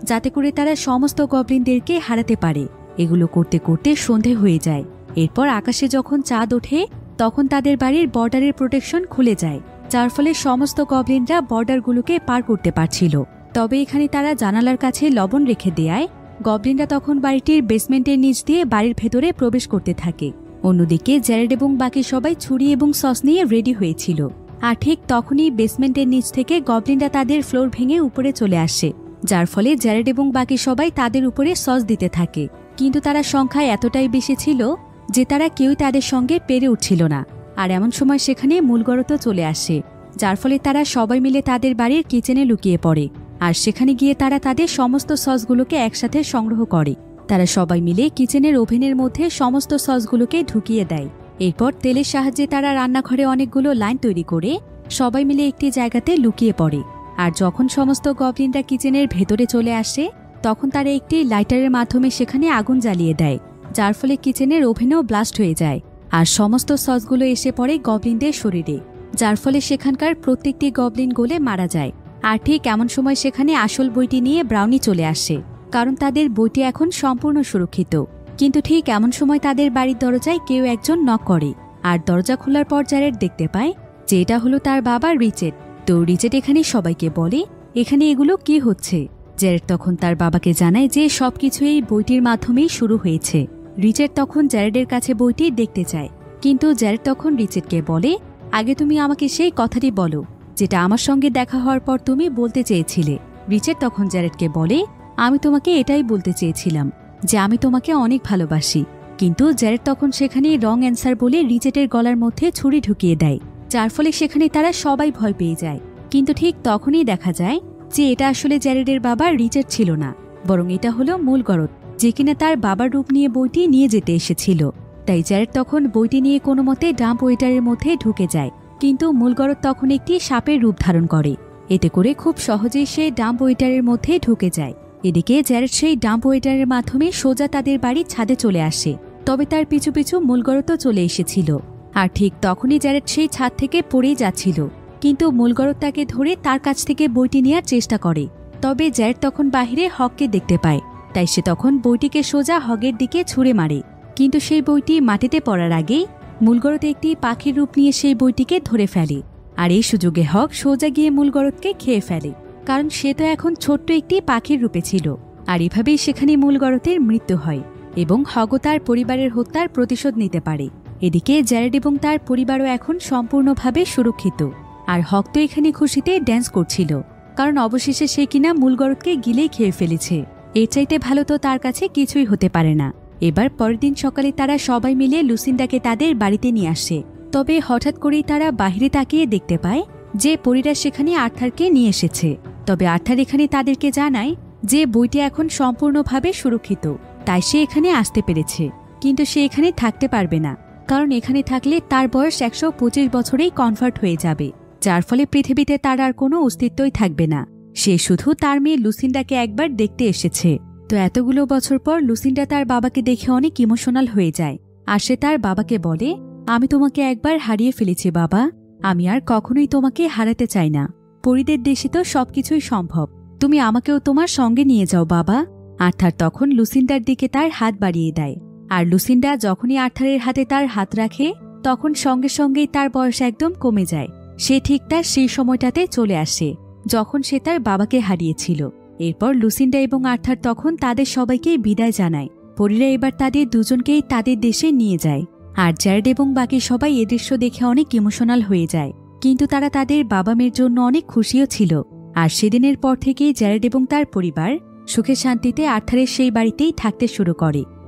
যাতে করে তারা সমস্ত গবলিনদেরকে হারাতে পারে। এগুলো করতে করতে সন্ধে হয়ে যায়। এরপর আকাশে যখন চাঁদ ওঠে তখন তাদের বাড়ির বর্ডারের প্রোটেকশন খুলে যায়, যার ফলে সমস্ত গবলিনরা বর্ডারগুলোকে পার করতে পারছিল। তবে এখানে তারা জানালার কাছে লবণ রেখে দেয়। গবলিনরা তখন বাড়িটির বেসমেন্টের নিচ দিয়ে বাড়ির ভেতরে প্রবেশ করতে থাকে। অন্যদিকে জ্যারেড এবং বাকি সবাই ছুরি এবং সস নিয়ে রেডি হয়েছিল। আর ঠিক তখনই বেসমেন্টের নিচ থেকে গবলিনরা তাদের ফ্লোর ভেঙে উপরে চলে আসে, যার ফলে জ্যারেড এবং বাকি সবাই তাদের উপরে সস দিতে থাকে। কিন্তু তারা সংখ্যায় এতটাই বেশি ছিল যে তারা কেউই তাদের সঙ্গে পেরে উঠছিল না। আর এমন সময় সেখানে মূলগরত চলে আসে, যার ফলে তারা সবাই মিলে তাদের বাড়ির কিচেনে লুকিয়ে পড়ে। আর সেখানে গিয়ে তারা তাদের সমস্ত সসগুলোকে একসাথে সংগ্রহ করে। তারা সবাই মিলে কিচেনের ওভেনের মধ্যে সমস্ত সসগুলোকে ঢুকিয়ে দেয়। এরপর তেলের সাহায্যে তারা রান্নাঘরে অনেকগুলো লাইন তৈরি করে সবাই মিলে একটি জায়গাতে লুকিয়ে পড়ে। আর যখন সমস্ত গবলিনরা কিচেনের ভেতরে চলে আসে তখন তারা একটি লাইটারের মাধ্যমে সেখানে আগুন জ্বালিয়ে দেয়, যার ফলে কিচেনের ওভেনও ব্লাস্ট হয়ে যায়। আর সমস্ত সসগুলো এসে পড়ে গবলিনদের শরীরে, যার ফলে সেখানকার প্রত্যেকটি গবলিন গলে মারা যায়। আর ঠিক এমন সময় সেখানে আসল বইটি নিয়ে ব্রাউনি চলে আসে, কারণ তাদের বইটি এখন সম্পূর্ণ সুরক্ষিত। কিন্তু ঠিক এমন সময় তাদের বাড়ির দরজায় কেউ একজন নক করে। আর দরজা খোলার পর জ্যারেড দেখতে পায় যে এটা হলো তার বাবা রিচেট। তো রিচেট এখানে সবাইকে বলে এখানে এগুলো কি হচ্ছে। জ্যারেড তখন তার বাবাকে জানায় যে সবকিছু এই বইটির মাধ্যমেই শুরু হয়েছে। রিচেট তখন জ্যারেডের কাছে বইটি দেখতে চায়, কিন্তু জ্যারেড তখন রিচেটকে বলে আগে তুমি আমাকে সেই কথাটি বলো যেটা আমার সঙ্গে দেখা হওয়ার পর তুমি বলতে চেয়েছিলে। রিচেট তখন জ্যারেডকে বলে আমি তোমাকে এটাই বলতে চেয়েছিলাম যে আমি তোমাকে অনেক ভালোবাসি। কিন্তু জ্যারেড তখন সেখানে রং অ্যান্সার বলে রিচেটের গলার মধ্যে ছুরি ঢুকিয়ে দেয়, যার ফলে সেখানে তারা সবাই ভয় পেয়ে যায়। কিন্তু ঠিক তখনই দেখা যায় যে এটা আসলে জ্যারেডের বাবা রিচেট ছিল না, বরং এটা হলো মূলগরত, যে কিনা তার বাবার রূপ নিয়ে বইটি নিয়ে যেতে এসেছিল। তাই জ্যারেড তখন বইটি নিয়ে কোনো মতে ডাম্প ওয়েটারের মধ্যে ঢুকে যায়। কিন্তু মূলগরত তখন একটি সাপের রূপ ধারণ করে, এতে করে খুব সহজেই সে ডাম্প ওয়েটারের মধ্যে ঢুকে যায়। এদিকে জ্যারেড সেই ডাম্প ওয়েটারের মাধ্যমে সোজা তাদের বাড়ির ছাদে চলে আসে, তবে তার পিছু পিছু মূলগরতও চলে এসেছিল। আর ঠিক তখনই জ্যারেড সেই ছাদ থেকে পড়েই যাচ্ছিল, কিন্তু মূলগরত তাকে ধরে তার কাছ থেকে বইটি নেওয়ার চেষ্টা করে। তবে জ্যারেড তখন বাহিরে হককে দেখতে পায়, তাই সে তখন বইটিকে সোজা হগের দিকে ছুঁড়ে মারে। কিন্তু সেই বইটি মাটিতে পড়ার আগেই মূলগরত একটি পাখির রূপ নিয়ে সেই বইটিকে ধরে ফেলে। আর এই সুযোগে হক সোজা গিয়ে মূলগরতকে খেয়ে ফেলে, কারণ সে তো এখন ছোট্ট একটি পাখির রূপে ছিল। আর এভাবেই সেখানে মূলগরতের মৃত্যু হয় এবং হগও তার পরিবারের হত্যার প্রতিশোধ নিতে পারে। এদিকে জ্যারেড এবং তার পরিবারও এখন সম্পূর্ণভাবে সুরক্ষিত। আর হক তো এখানে খুশিতে ড্যান্স করছিল, কারণ অবশেষে সে কিনা মূলগরতকে গিলেই খেয়ে ফেলেছে। এর চাইতে ভালো তো তার কাছে কিছুই হতে পারে না। এবার পরের দিন সকালে তারা সবাই মিলে লুসিন্ডাকে তাদের বাড়িতে নিয়ে আসে। তবে হঠাৎ করেই তারা বাহিরে তাকিয়ে দেখতে পায় যে পরীরা সেখানে আর্থারকে নিয়ে এসেছে। তবে আর্থার এখানে তাদেরকে জানায় যে বইটি এখন সম্পূর্ণভাবে সুরক্ষিত, তাই সে এখানে আসতে পেরেছে। কিন্তু সে এখানে থাকতে পারবে না, কারণ এখানে থাকলে তার বয়স একশো পঁচিশ বছরেই কনভার্ট হয়ে যাবে, যার ফলে পৃথিবীতে তার আর কোনো অস্তিত্বই থাকবে না। সে শুধু তার মেয়ে লুসিন্ডাকে একবার দেখতে এসেছে। তো এতগুলো বছর পর লুসিন্ডা তার বাবাকে দেখে অনেক ইমোশনাল হয়ে যায়। আর সে তার বাবাকে বলে আমি তোমাকে একবার হারিয়ে ফেলেছি বাবা, আমি আর কখনোই তোমাকে হারাতে চাই না। পরীদের দেশে তো সবকিছুই সম্ভব, তুমি আমাকেও তোমার সঙ্গে নিয়ে যাও বাবা। আর্থার তখন লুসিন্ডার দিকে তার হাত বাড়িয়ে দেয়। আর লুসিন্ডা যখনই আর্থারের হাতে তার হাত রাখে তখন সঙ্গে সঙ্গেই তার বয়স একদম কমে যায়। সে ঠিক তার সেই সময়টাতে চলে আসে যখন সে তার বাবাকে হারিয়েছিল। এরপর লুসিন্ডা এবং আর্থার তখন তাদের সবাইকে বিদায় জানায়। পরীরা এবার তাদের দুজনকেই তাদের দেশে নিয়ে যায়। আর জ্যারেড এবং বাকি সবাই এ দৃশ্য দেখে অনেক ইমোশনাল হয়ে যায়, কিন্তু তারা তাদের বাবা মেয়ের জন্য অনেক খুশিও ছিল। আর সেদিনের পর থেকেই জ্যারেড এবং তার পরিবার সুখে শান্তিতে আর্থারের সেই বাড়িতেই থাকতে শুরু করে।